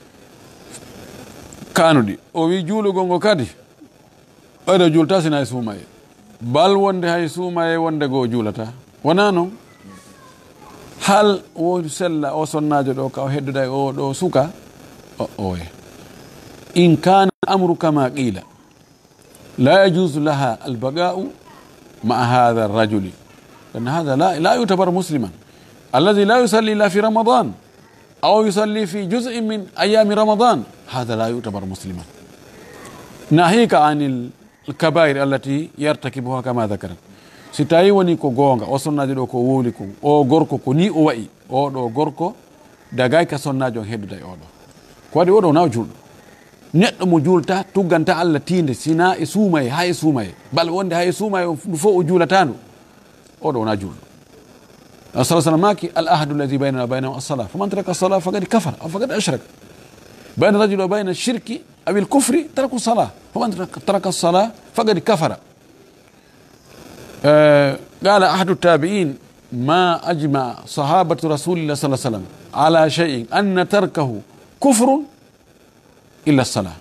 kanuɗi o wi juulugol ngo kadi ɓayde juulata sina e suumaye bal wonde hay suumaye wonde goo juulata wona noon hal o sella o sonnajo ɗo ka o hedduda e o ɗo suka o oye in kana amru kama qila la yajuzu laha albaga'u مع هذا الرجل لأن هذا لا لا يعتبر مسلما الذي لا يصلي إلا في رمضان أو يصلي في جزء من أيام رمضان هذا لا يعتبر مسلما ناهيك عن الكبائر التي يرتكبها كما ذكرت سيتاي وني كو غونغا او سوناجو كو وولي كو او غوركو كو ني او واي او دو غوركو dagay ka sonnajo hedduda e oɗo ko waɗi oɗo naw julɗo neɗɗo mo julta tugganta Allah tinde sina e suumaye ha e suumaye bal wonde ha e suumaye ɗum fof o juulatano oɗo wona julɗo rasul sallam maki al ahadu alladi baynana baynahum as-salah faman taraka as-salah faqad kafara aw faqad ashraka bayna rajuli wa bayna ash-shirki aw al-kufri taraku as-salah faman taraka as-salah faqad kafara قال أحد التابعين ما أجمع صحابة رسول الله صلى الله عليه وسلم على شيء أن تركه كفر إلا الصلاة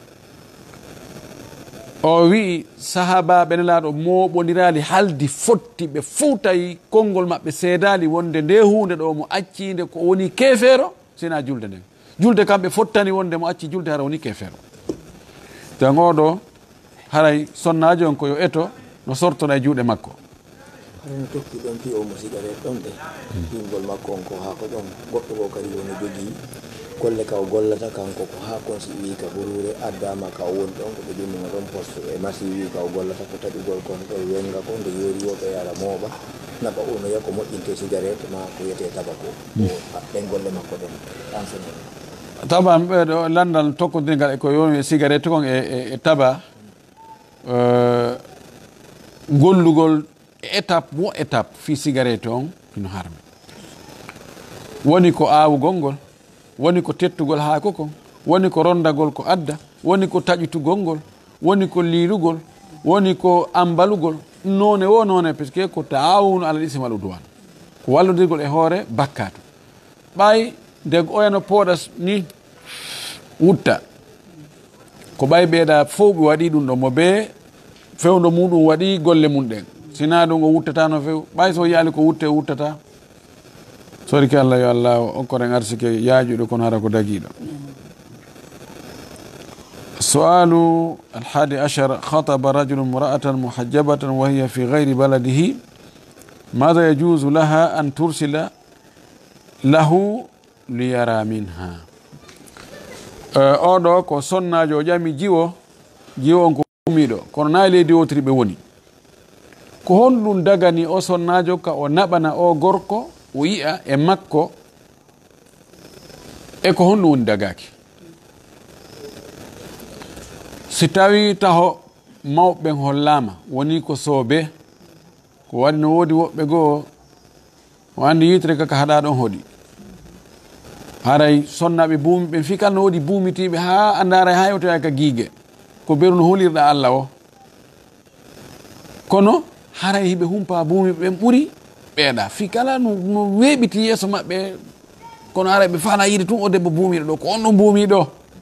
o wi sahaba benelaɗo moɓodirali haldi fotti ɓe fuutayi konngol maɓɓe seedali wonde nde hunde ɗo mo accide ko woni kefeero sina julde nden julde kamɓe fottani wonde mo acci julde hara woni kefeero tan oɗo haray sonnajo on ko yo eto no sortona e juuɗe makko no tokki ɗon fi omo cigarette ɗon ɗe ɗingol makko on ko ha ko ɗon goɗɗo ko kadi woni jogii golle ka o gollata kanko ko ha kon si wi ka ɓurure addama ka o woni ɗon ko ɓe ɗimmino ɗon poste e masi wi ka o gollata ko taƴugol kon ɗo wenga ko nde yoori yoɓe yara mooɓa naɓa ono ya ko moƴƴinte cigarette ma ko wiyete tabako o ɗen golle makko ɗen enseigne taba ɓeɗo landal tokkodirgal e ko yoni cigarette kon e e taba gollugol étape mo étape fi cigarette on ino harmi woni ko aawugol ngol woni ko tettugol haako kon woni ko rondagol ko adda woni ko taƴitugol ngol woni ko liirugol woni ko ambalugol none wo none par ce que ko taawunu ala ism al udwan ko wallodirgol e hoore bakkato ɓay nde oyano pooɗa ni wutta ko ɓay ɓeeɗa fof ɓe waɗi ɗum ɗo mo be fewndo muɗum waɗi golle mum ɗen sina ɗum o wuttata no few ɓay so yaali ko wutte wuttata sori ke Allah yo Allah okkoren arsike yaajuɗo kono hara ko dagiɗo. سؤال الحادي عشر خطب رجل امرأة محجبة وهي في غير بلده ماذا يجوز لها أن ترسل له ليرى منها oɗo ko sonnajo ƴami jiwo jiwo on ko umiɗo kono na leydi wotiri ɓe woni ko honɗum dagani o sonnajo ka o naɓana o gorko o yi'a e makko e ko honɗum woni dagaki si tawi taho mawɓe hollama woni ko soobe ko waɗi no woodi woɓɓe goo o andi yitere kaka haɗa ɗon hoɗi haray sonnaɓe buumi ɓe fi kala no woodi buumitiɓe ha andara ha yewtoya ka gigue ko beru no holirɗa Allah o kono haray hiɓe humpa buumi ɓen ɓuuri ɓeeɗa fi kala no, no weeɓiti yeeso maɓɓe kono haray ɓe fala yiide tun o debbo buumiɗo ɗo ko on ɗon buumiɗo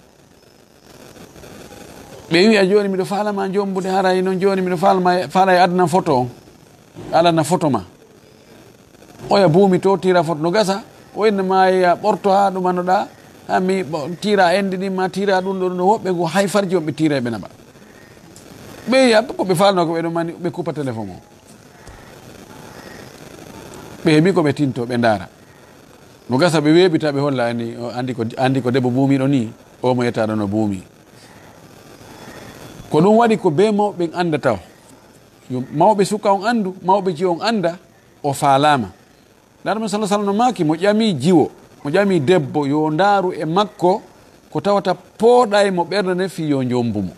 ɓe wi a joni miɗo falama jombude haray noon joni miɗo falama fala e adana photo on alana photo ma oya buumi to tira photo no gasa o inne ma ya ɓorto ha ɗum annoɗa ha mi tira ende ɗin ma tira ɗum ɗo no woɓɓe ko hay farji on ɓe tira ɓe naɓa ɓe yiya koɓe falno ko ɓe ɗo mani ɓe coupa téléphone o ɓe heeɓi koɓe tinto ɓe ndaara no gasa ɓe weeɓita ɓe holla ani andi ko andi ko debbo buumiɗo ni o mo yettaɗo no buumi ko ɗum waɗi ko be mawɓe andata o yo mawɓe suka on andu mawɓe jiwo on anda o faalama laɗuma sallah sallam no maki mo ƴami jiwo mo ƴami debbo yo ndaaru e makko ko tawata pooɗa e mo ɓerde nde fi yo jombumo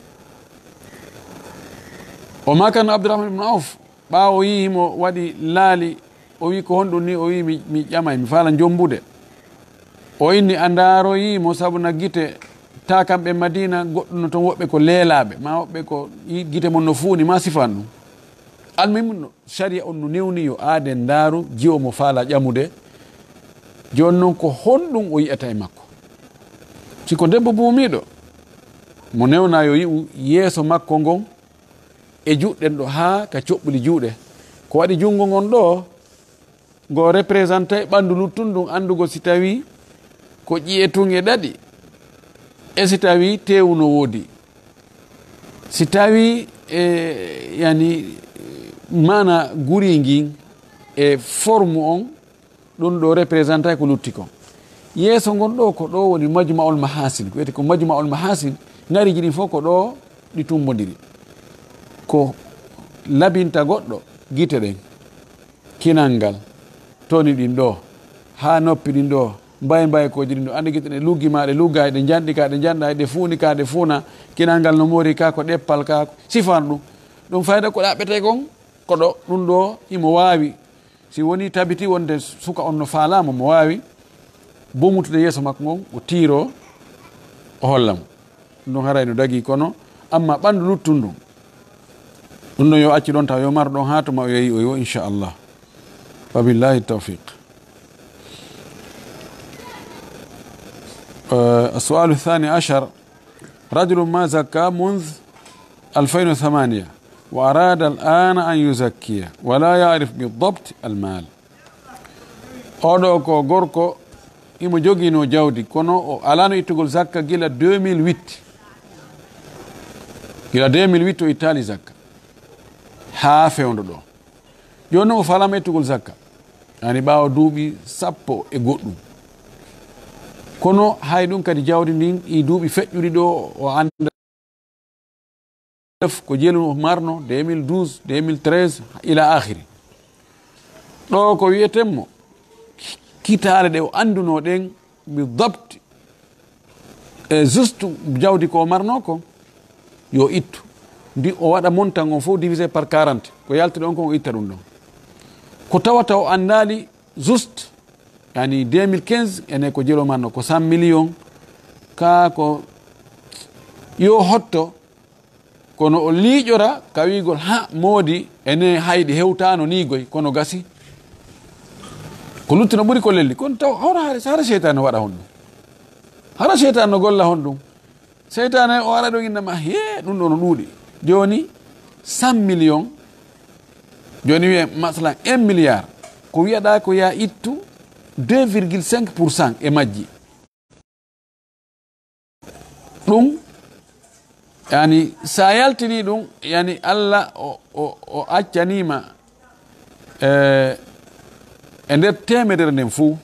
o makano abdourahmane ibne auf ɓawo yihimo waɗi laali o wi ko honɗum ni o wi mi, mi ƴamay mi faala jombude o inni a ndaaroyimo saabu na guite ta kamɓe madina goɗɗum no toon woɓɓe ko leelaɓe ma woɓɓe ko guite mon no fuuni ma sifan ɗum almim no saria on no newni yo aade ndaaru jiwo mo faala ƴamude joni noon ko honɗum o yiyata e makko siko debbo buumiɗo mo newna yo yi'u yeeso makko ngon e juɗɗen ɗo ha ka coɓɓuli juuɗe ko waɗi junngo ngon ɗo ngo représenté ɓandu luttun ɗum andugo si tawi ko ƴiye tun e ɗaɗi e si tawi tewu no woodi si tawi e yani mana guri ngin e forme on ɗum ɗo représenté ko lutti kon yeeso ngon ɗo ko ɗo woni majmaul mahasin ko wiyete ko majmaul mahasin ngariji ɗin fof ko ɗo ɗi tumbodiri ko labinta goɗɗo guite ɗen kinal ngal toni ɗin ɗo ha noppi ɗin ɗo mbay mbay koji ɗin ɗo andi guite ɗe luggi ma ɗe lugga ɗe janɗi ka ɗe janɗa ɗe fuuni ka ɗe fuuna kinal ngal no mori ka ko ɗeppal ka sifan ɗum ɗum fayda ko ɗaɓɓete kon ko ɗo ɗum ɗo imo wawi si woni tabiti wonde suka on no faalama mo wawi bomutude yeeso makko ngon o tiiro o hollamo ɗum ɗum haray no dagui kono amma ɓandu luttun ɗum ɗum ɗon yo acci ɗon taw yo mar ɗon ha toma o yeeyi o yo inchallah wa billahi tawfiq. السؤال الثاني عشر رجل ما زكى منذ ألفين وثمانية وأراد الآن أن يزكيه ولا يعرف بالضبط المال oɗo ko gorko imo jogino jawdi kono o alano ittugol zakka gila deux mille huit gila deux mille huit o ittali zakka ha fewndo ɗo joni o falama ittugol zakka ani ɓawa duuɓi sappo e goɗɗum kono hay ɗum kadi jawdi ndin i duuɓi feƴƴuɗi ɗo o anda ko jeelu marno deux mille douze deux mille treize ila akhiri ɗo ko wiyetenmo kitale ɗe o anduno ɗen bi dabt e juste jawdi ko marno ko yo ittu ndi o waɗa montant on fof divisé par quarante ko yalti ɗon kon o itta ɗum ɗon ko tawata o andali juste yani deux mille quinze ene ko jelo manno ko cent millions ka ko yo hotto kono o liiƴora ka wigol ha moodi ene hayɗi hewtano nigoy kono gasi ko lutti no ɓuri ko lelli kono taw hora hara hara seytane no waɗa hon ɗum hara seytane no golla hon ɗum seytane o ara ɗo innama he ɗum ɗo no ɗuuɗi joni cent millions joni wiye masalan un milliard ko wiyaɗa ko ya ittu deux virgule cinq pour cent e majji ɗum yani sa yaltini ɗum yani Allah o, o, o accanima e e nder temedere nden fuu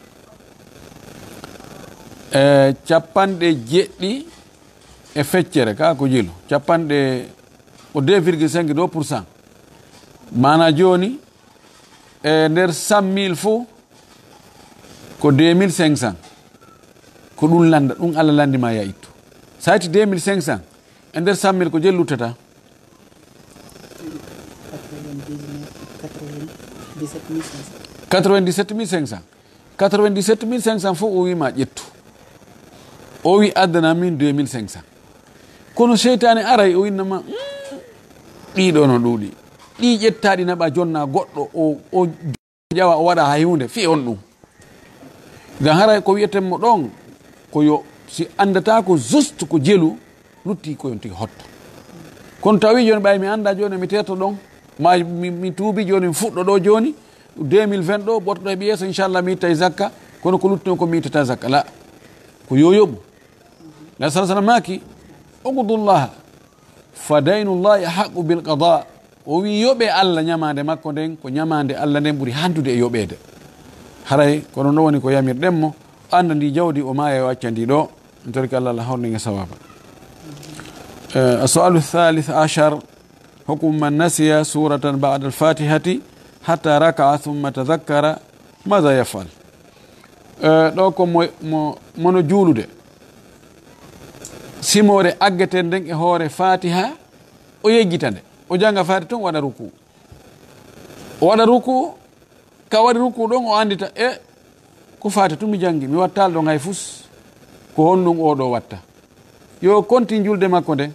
e capanɗe jeɗɗi e feccere ka ko jelu capanɗe ko deux virgule cinq do pour cent mana joni e nder cent mille fuu ko deux mille cinq cent ko ɗum landa ɗum Allah landima ya ittu sa itti deux mille cinq cent e nder cent mille ko jelluttata quatre-vingt-dix-sept mille cinq cent quatre-vingt-dix-sept mille cinq cent fof o wima ƴettu o wi addana min deux mille cinq cent kono seytane aray o innama ɗiɗo no ɗuuɗi ɗi ƴettaɗi naɓa jonna goɗɗo o o ƴawa o waɗa hay hunde fi on ɗum gam haray ko wiyetenmo ɗon ko yo si andata ko juste ko jelu lutti ko yon tigi hotto kono tawi joni ɓay mi anda joni mi teto ɗon ma mi, mi tuubi joni mi fuɗɗo ɗo joni deux mille vingt ɗo ɓottoɗo e ɓiyeso inchallah mi ittay zakka kono ko luttino ko mi ittata zakka la ko yoyoɓu la sala sallam maki ubudullaha fa daynullahi haqu bil qada o wi yoɓe Allah ñamande makko nden ko ñamande Allah nden ɓuuri handude e yoɓede haray kono no woni ko yamirɗenmo anda ndi jawdi o maya o acca ndi ɗo en torki Allah Allah hawrnige sawaba السؤال الثالث عشر حكم من نسي سورة بعد الفاتحة حتى ركع ثم تذكر ماذا يفعل ɗo ko mono juulude simore aggeten nden e hoore fatiha o yeggitande o janga fatiha ton waɗa ruku o waɗa ruku ka waɗi ruku ɗon o andita e ko fatiha tumi jangi mi wattal ɗo ngay fus ko honɗum o ɗo watta yo konti julde makko nden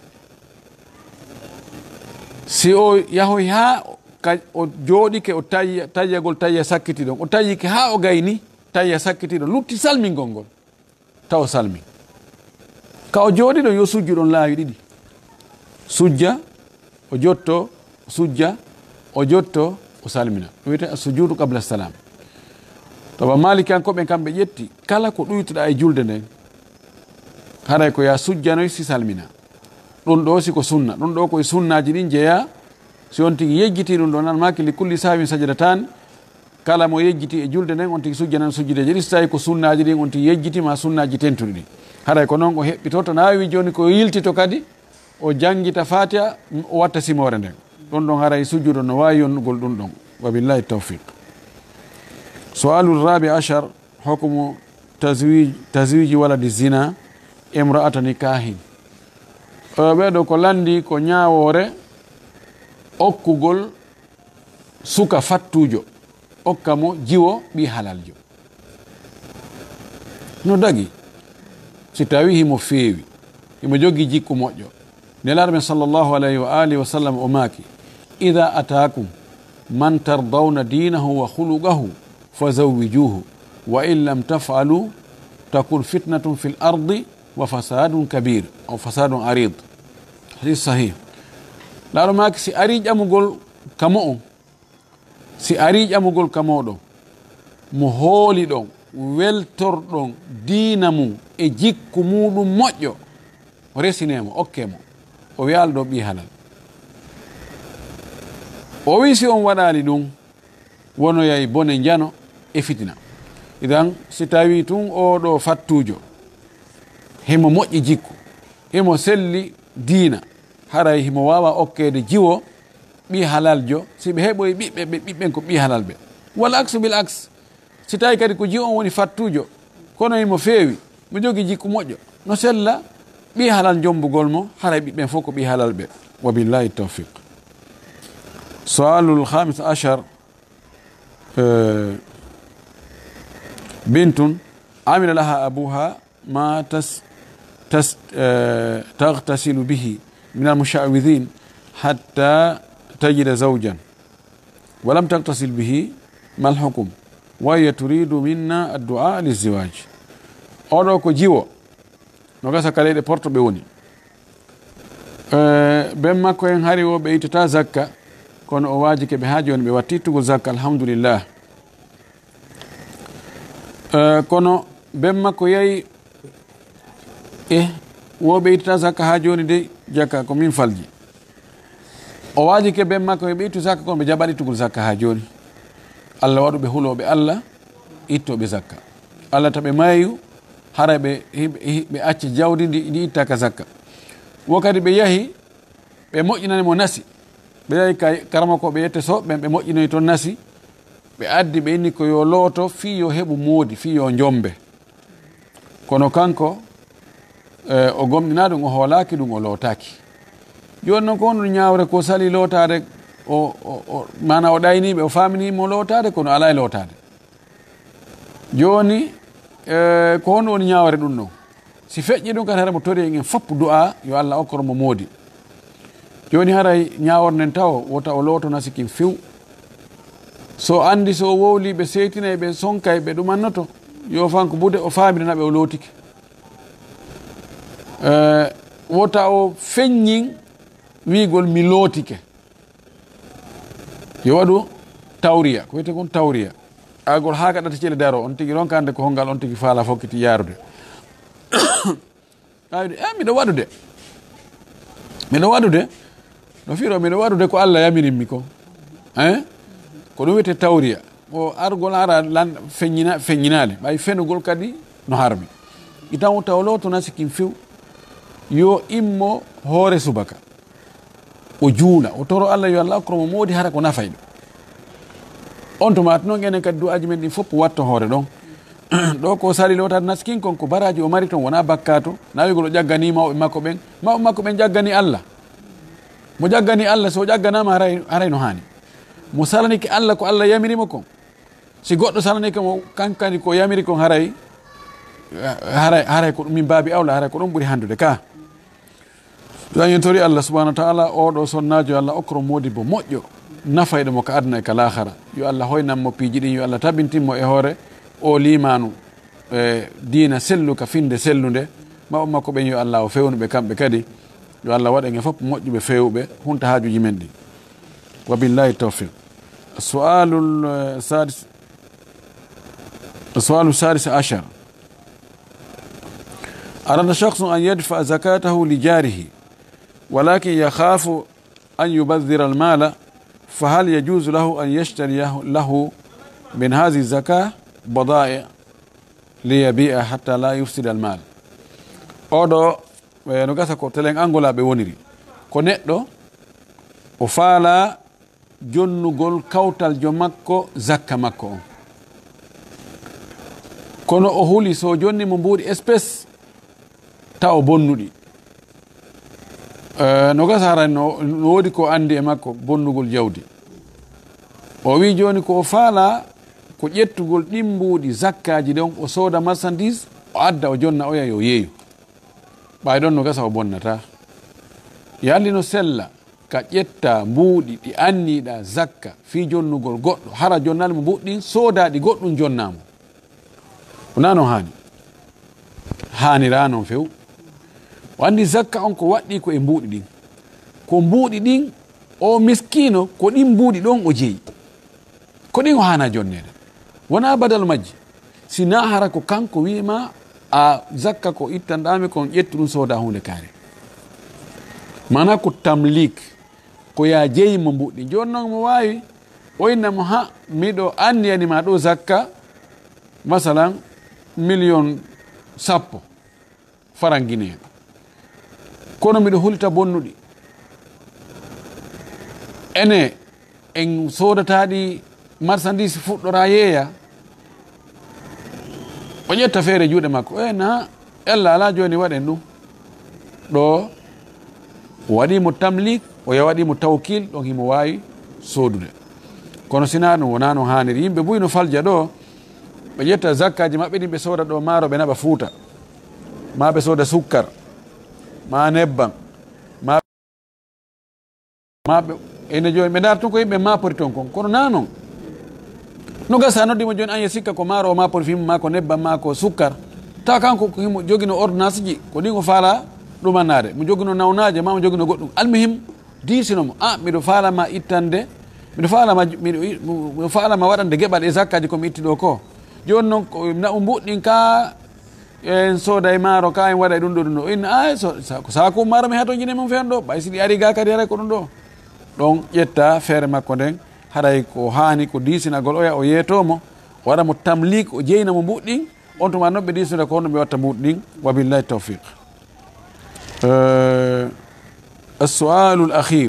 si o yahoy ha o jooɗike o tayya tayyagol tayya sakkiti ɗon o tayyike ha o gayni tayya sakkiti ɗon lutti salmingol ngol taw o salmi ka o jooɗi ɗon yo sujju ɗon laawi ɗiɗi sujja o jotto sujja o jotto o salmina ɗum wiyete sujudu qabla salam to ba malikankoɓe kamɓe ƴetti kala ko ɗuytoɗa e julde nden haray ko ya sujjanoy si salmina ɗum ɗo si ko sunna ɗum ɗo koye sunnaji ɗin jeeya si on tigi yejjiti ɗum ɗo nan maki li kulli sahwin sajadatan kala mo yejjiti e julde nden on tigi sujjanan sujjudeji ɗi so tawi ko sunnaji ɗin on tigi yejjitima sunnaji tentuɗi ɗi haray ko noon o heɓɓito to nawi joni ko yiltito kadi o jangguita fatiha o watta simore nden ɗon ɗon haray sujjuɗo no wawi yonnugol ɗum ɗon wabillahi tawfiq sualu rabi achar hukmu tazwij tazwiji waladi zina imra'ata nikahin ɓeɗo ko landi ko ñawore okkugol suka fattujo okka mo jiwo ɓi halaljo no dagi si tawi himo feewi himo jogi jikku moƴƴo nelaɗo men sallllahu alayhi wa alihi wa sallam o maaki ida atakum man tardawna dinahu wa huluqahu fazawwijuhu wa in lam taf'alu takun fitnatun fi l ardi wa fasadun kabir o fasadun arid hadis sahih laaɗo maki si ari ƴamugol kamo on si ari ƴamugol kamoɗon mo hooli ɗon weltorɗon diina mum e jikku muɗum moƴƴo o resinemo okkemo o wiyal ɗo ɓi halal o wi si on waɗali ɗum wonoyay bone jano e fitina idan si tawi tun oɗo fattujo himo moƴƴi jikku himo selli diina haray himo wawa okkede jiwo ɓi halaljo si ɓe heɓoy ɓiɓɓe ɓe ɓiɓɓen ko ɓi halal ɓe wal aksu bil aks si tawi kadi ko jiwo on woni fattujo kono himo feewi mo jogi jikku moƴƴo no sella ɓi halal jombugol mo haray ɓiɓɓen fof ko ɓi halal ɓe wa billahi tawfiq sualul khamis achar bintun amila laha abuha ma tas tas taghtasilu bihi من المشعوذين حتى تجد زوجا ولم تغتسل به ما الحكم وهي تريد منا الدعاء للزواج oɗo ko jiwo no gasa kaleɗe porto ɓe woni ben makko en hari o ɓe ittata zakka kono o waaji ke ɓe ha joni ɓe watti ittugol zakka alhamdulillah kono ben makko yayi e woɓe ittata zakka ha joni de jakka ko min falji o waaji ke ben makko ɓe ittu zakka kono ɓe jaɓaɗi ittugol zakka ha joni allah waɗuɓe huloɓe allah ittoɓe zakka allah to ɓe mayu hara ɓe ɓe acca jawdi ndi ndi ittaka zakka wokkadi ɓe yahi ɓe moƴƴinani mo nasi ɓe yahi karama ko ɓe yette so ɓen ɓe moƴƴinoyi toon nasi ɓe addi ɓe inni ko yo looto fi yo heɓu moodi fi yo jombe kono kanko e, o gomɗina ɗum o hoolaki ɗum o lootaki joni noon ko honɗum ñawre ko sali lootade o, o, o mana o ɗayniɓe o faminimo lootade kono ala e lootade joni e, ko honɗum woni ñawre ɗum ɗon si feƴƴi ɗum kadi hara mo tori en foppu du'a yo allah okkoro mo moodi joni haray ñawornen taw wota o looto nasikin few so andi so wowli ɓe seytinay ɓe sonkay ɓe ɗumannoto yo fanko bude o famiranaɓe o lootike e, wota o feññin wigol mi lootike yo waɗu tawriya ko wiyete kon tawriya agol ha gaɗata cele daro on tigui ronkande ko hongal on tigui faala fokkiti yarude awde e miɗo waɗude miɗo waɗude no fiiro miɗo waɗude ko allah yamirinmi ko hein ko ɗum wiyete tawriya o argol ara lan feññina feññinade ɓay fenugol kadi no harmi itan taw looto nasikin few yo immo hoore subaka o juula o toro allah yo allah okkoromo moodi hara ko nafay ɗum on to mat noon enen kadi du'aji men ɗin fof watto hoore ɗon ɗo ko sali lotade naskin kon ko baraji o mari toon wona bakkato nawigol o ƴaggani mawɓe makko ɓen mawɓe makko ɓen ƴaggani allah mo ƴaggani allah so ƴagganama haray haray no hani mo salanike allah ko allah yamirimo kon si goɗɗo salanike mo kankani ko yamiri kon haray haray haray ko ɗum min baabi awla haray ko ɗum ɓuuri handude ka ɗum en tori allah subahanahu wa taala oɗo sonnajo yo allah okkoro modi bo moƴƴo nafayɗo mo ko aduna e ka lahara yo allah hoynanmo piiji ɗin yo allah tabintinmo e hoore o limanu e diina selluka finde sellude maɓe makko ɓen yo allah o fewnuɓe kamɓe kadi yo allah waɗen e fof moƴƴuɓe fewɓe hunta haajuji men ɗi wabillahi tawfiq sualu sadis السؤال السادس عشر أراد شخص أن يدفع زكاته لجاره ولكن يخاف أن يبذر المال فهل يجوز له أن يشتري له من هذه الزكاة بضائع ليبيع حتى لا يفسد المال أودو نغاسا كو تلين أنغولا بيونيري كو نيدو o faala jonnugol kawtal jo makko zakka makko on kono o huli so jonni mo mbuuɗi espèce taw bonnuɗi uh, no gasa haran no, no woodi ko andi e makko bonnugol jawdi o wi joni ko o faala ko ƴettugol ɗimbuɗi zakkaji ɗon o sooda marchandise o adda o jonna oya yo yeeyu ɓay ɗon no gasa o bonnata yalli no sella ka ƴetta mbuuɗi ɗi anniɗa zakka fi jonnugol goɗɗo hara jonnali mo mbuɗɗi soodaɗi goɗɗum jonnamo wona no hani hanira noon few wandi zakka on ko waɗɗi ko e mbuuɗi ɗin ko mbuuɗi ɗin o miskino ko ɗin mbuuɗi ɗon o jeeyi ko ɗin o hana jonnede wona badal majji sina hara ko kanko wima a zakka ko ittanɗami kon ƴettu ɗum sooda hunde kaari mana ko tamlik ko ya jeeyimo mbuɗɗi joni noon mo wawi oynamo ha miɗo andiyanima ɗo zakka masalan million sappo faranguine kono miɗo hulta bonnuɗi ene en sodataɗi marchandise fuɗɗora yeeya o ƴetta feere juuɗe makko e na ella ala joni waɗen ɗum ɗo o waɗimo tamlik o yawaɗimo tawkil ɗon himo wawi sodude kono sina ɗum wona no haniri yimɓe buy no falja ɗo ɓe ƴetta zakkaji maɓɓe ɗin ɓe sooda ɗo maaro ɓe naɓa fuuta ma ɓe sooda sukkar ma nebbam ma maɓe ene joni ɓe dartu ko yimɓe mapori ton kon kono na noon no gasa noddimo joni an ye sikka ko maaro o mapori fima ma ko nebbam ma ko sukkar tawa kanko ko himo jogino ordonnance ji ko ɗin o faala ɗumannade mo jogino nawnaje ma mo jogino goɗɗum almuhim disinomo a miɗo faalama ittande miɗo faalama miɗo faalama waɗande gueɓal e zakkaji komi itti ɗo ko joni noon naɓo mbuɗɗin ka en sooda e maaro ka en waɗa e ɗum ɗo ɗum ɗo in a ko saku maaro mi hato jine mum fen ɗo ɓay siɗi ari ga kadi haray ko ɗum ɗo ɗon ƴetta feere makko nden haɗay ko hani ko disinagol oya o yeetomo o waɗa mo tamlik o jeyna mo mbuɗɗin on tuma noon ɓe disnude ko honno ɓe watta mbuɗɗin wabillahi tawfiq. السؤال الأخير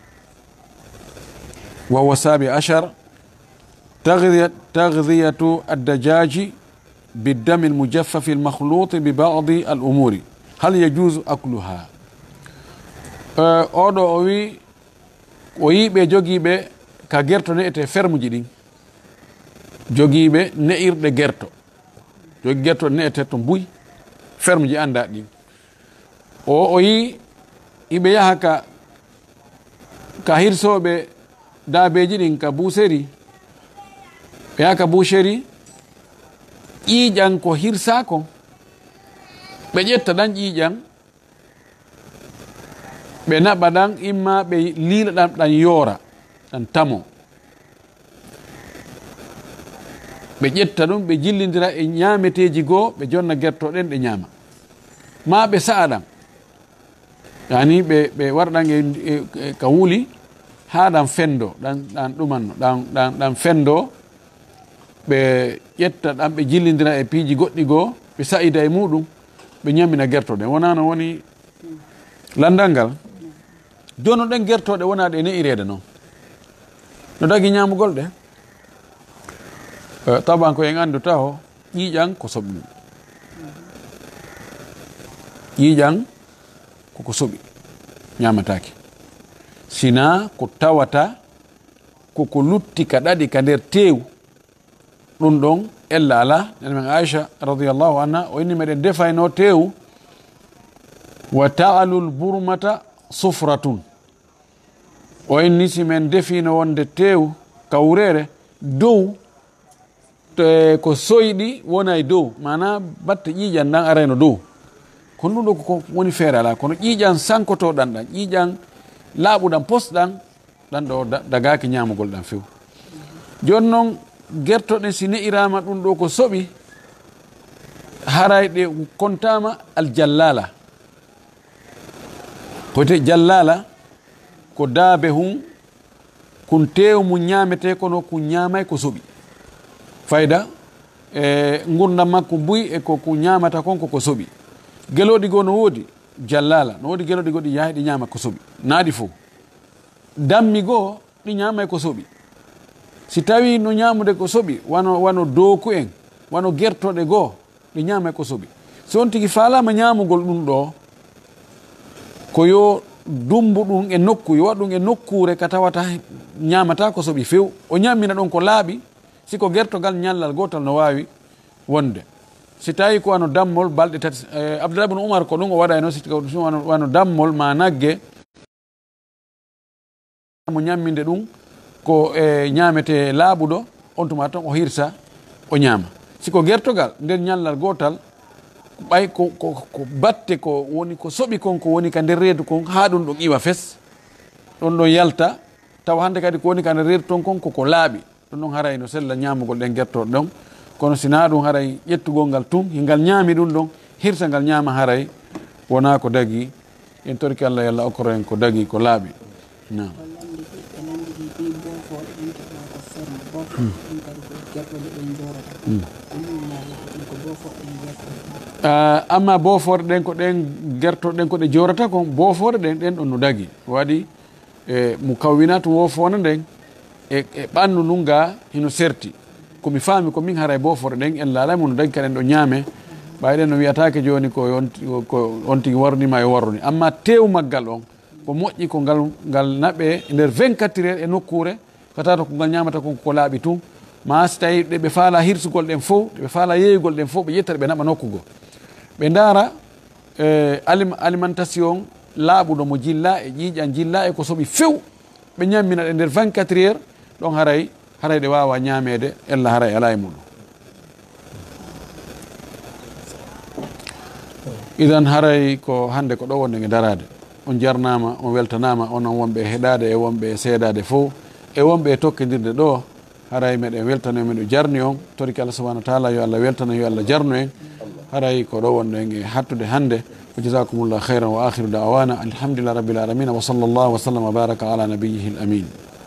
وهو السابع عشر تغذية, تغذية الدجاج بالدم المجفف المخلوط ببعض الأمور هل يجوز أكلها؟ أودو أوي ويبي جوجي بي كغيرتو نيتي فرم جدين جوجي بي نير دي غيرتو جوجي غيرتو نيتي تو بوي فرم جي أندا دين o o yi iɓe yaha ka ka hirsoɓe daabeji ɗin ka buuseri ɓe yaha ka buuseri ƴiiƴan ko hirsako ɓe ƴetta ɗan ƴiiƴan ɓe naɓa ɗan imma ɓe liila ɗan ɗan yoora ɗan tamo ɓe ƴetta ɗum ɓe jillidira e ñaameteji goo ɓe jonna gertoɗen ɗe ñaama ma ɓe sa'a ɗan yani ɓe ɓe warɗan e ka wuuli ha ɗan fendo ɗan ɗan ɗumanno ɗan ɗan ɗan fendo ɓe ƴetta ɗan ɓe jillidira e piiji goɗɗi goo ɓe sa'ida e muɗum ɓe ñamina gertoɗe wonano woni landal ngal jono ɗen gertoɗe wona ɗe ne'irede noon no dagi ñamugol ɗe taban ko en andu taw ƴiiƴan ko soɓi ƴiiƴan koko soɓi ñamatake sina ko tawata koko lutti ka ɗaɗi ka nder tew ɗum ɗon ella ala nene men aicha radiallahu anha o inni meɗen defayno tew wa ta'alul burmata sufratun o inni si men defino wonde tew kawrere dow te ko soyɗi wona e dow mana batte ƴiiƴan ɗan arayno dow kono ɗum ɗo ko woni feere ala kono ƴiiƴan sankotoɗan ɗan ƴiiƴan laaɓuɗan posɗan ɗan ɗo dagaki ñamugol ɗan few joni noon gertoɗen si ne'irama ɗum ɗo ko soɓi haray ɗe kontama aljallala koyte jallala ko daabe hum kun tew mum ñamete kono ku ñamay ko soɓi fayda e gurdam makko buy e ko ku ñamata kon koko soɓi geloɗi goo no woodi jallala no woodi geloɗi goo ɗi yaahi ɗi ñama ko soɓi naaɗi fof dammi goo ɗi ñamay ko soɓi si tawi no ñamude ko soɓi wano wano dooku en wano gertoɗe goo ɗi ñamay ko soɓi si on tigui faalama ñamugol ɗum ɗo ko yo dumbu ɗum e nokku yo waɗum e nokkure ka tawata ñamata ko soɓi few o ñammina ɗon ko laaɓi siko gertogal ñallal gotal no wawi wonde si tawi ko wano dammol balɗe tati Abdullah ibn Umar ko ɗum o waɗa no si wano dammol ma nagge mo ñamminde ɗum ko e ñamete laaɓuɗo on tuma tan o hirsa o ñama siko gertogal nder ñallal gotal ɓay ko ko ko batte ko woni ko soɓi kon ko woni ka nder reedu kon ha ɗum ɗon iwa fes ɗon ɗon yalta tawa hande kadi ko woni ka nder reedu ton kon koko laaɓi ɗum ɗon haray no sella ñamugol ɗen gertoɗo ɗon kono sina ɗum haray ƴettugol ngal tun hingal ñaami ɗum ɗon hirsa ngal ñama haray wona ko dagi en torki Allah yalla okoro en ko dagi ko laaɓi nam Uh, amma bofore ɗen ko ɗen gertoɗe ɗen ko ɗe jorata kon bofore ɗen ɗen ɗon no dagi waɗi e mo kawwina to wofone nden e e ɓandu ndun ga hino serti komi faami ko min haray bofore ɗen en laalamo no dagi kaɗen ɗo ñaame ɓayɗen no wiyatake joni ko ko on tigui warnima e warruni amma tew maggal on ko moƴƴi ko ngal ngal naɓe nder vingt-quatre heures e nokkure katato ko ngal ñamata kon ko laaɓi tun ma so tawi ɗe ɓe faala hirsugol ɗen fof ɓe faala yeeygol ɗen fof ɓe ƴettata ɓe naɓa nokkugo ɓe ndaara e alimentation laaɓuɗo mo jilla e ƴiiƴan jilla e ko soɓi few ɓe ñammina ɗe nder vingt-quatre heures ɗon haray haray ɗe wawa ñaamede ella haray ala e muɗum idan haray ko hande ko ɗo wonde nge darade on jarnama on weltanama onon wonɓe heɗade e wonɓe seedade fo e wonɓe tokkidirde ɗo haray meɗen weltano men ɗo jarni on toriki Allah subhanahu wa taala yo Allah weltano yo Allah jarno en haray ko ɗo wonde nge hattude hande وجزاكم الله خيرا وآخر دعوانا الحمد لله رب العالمين وصلى الله وسلم وبارك على نبيه الأمين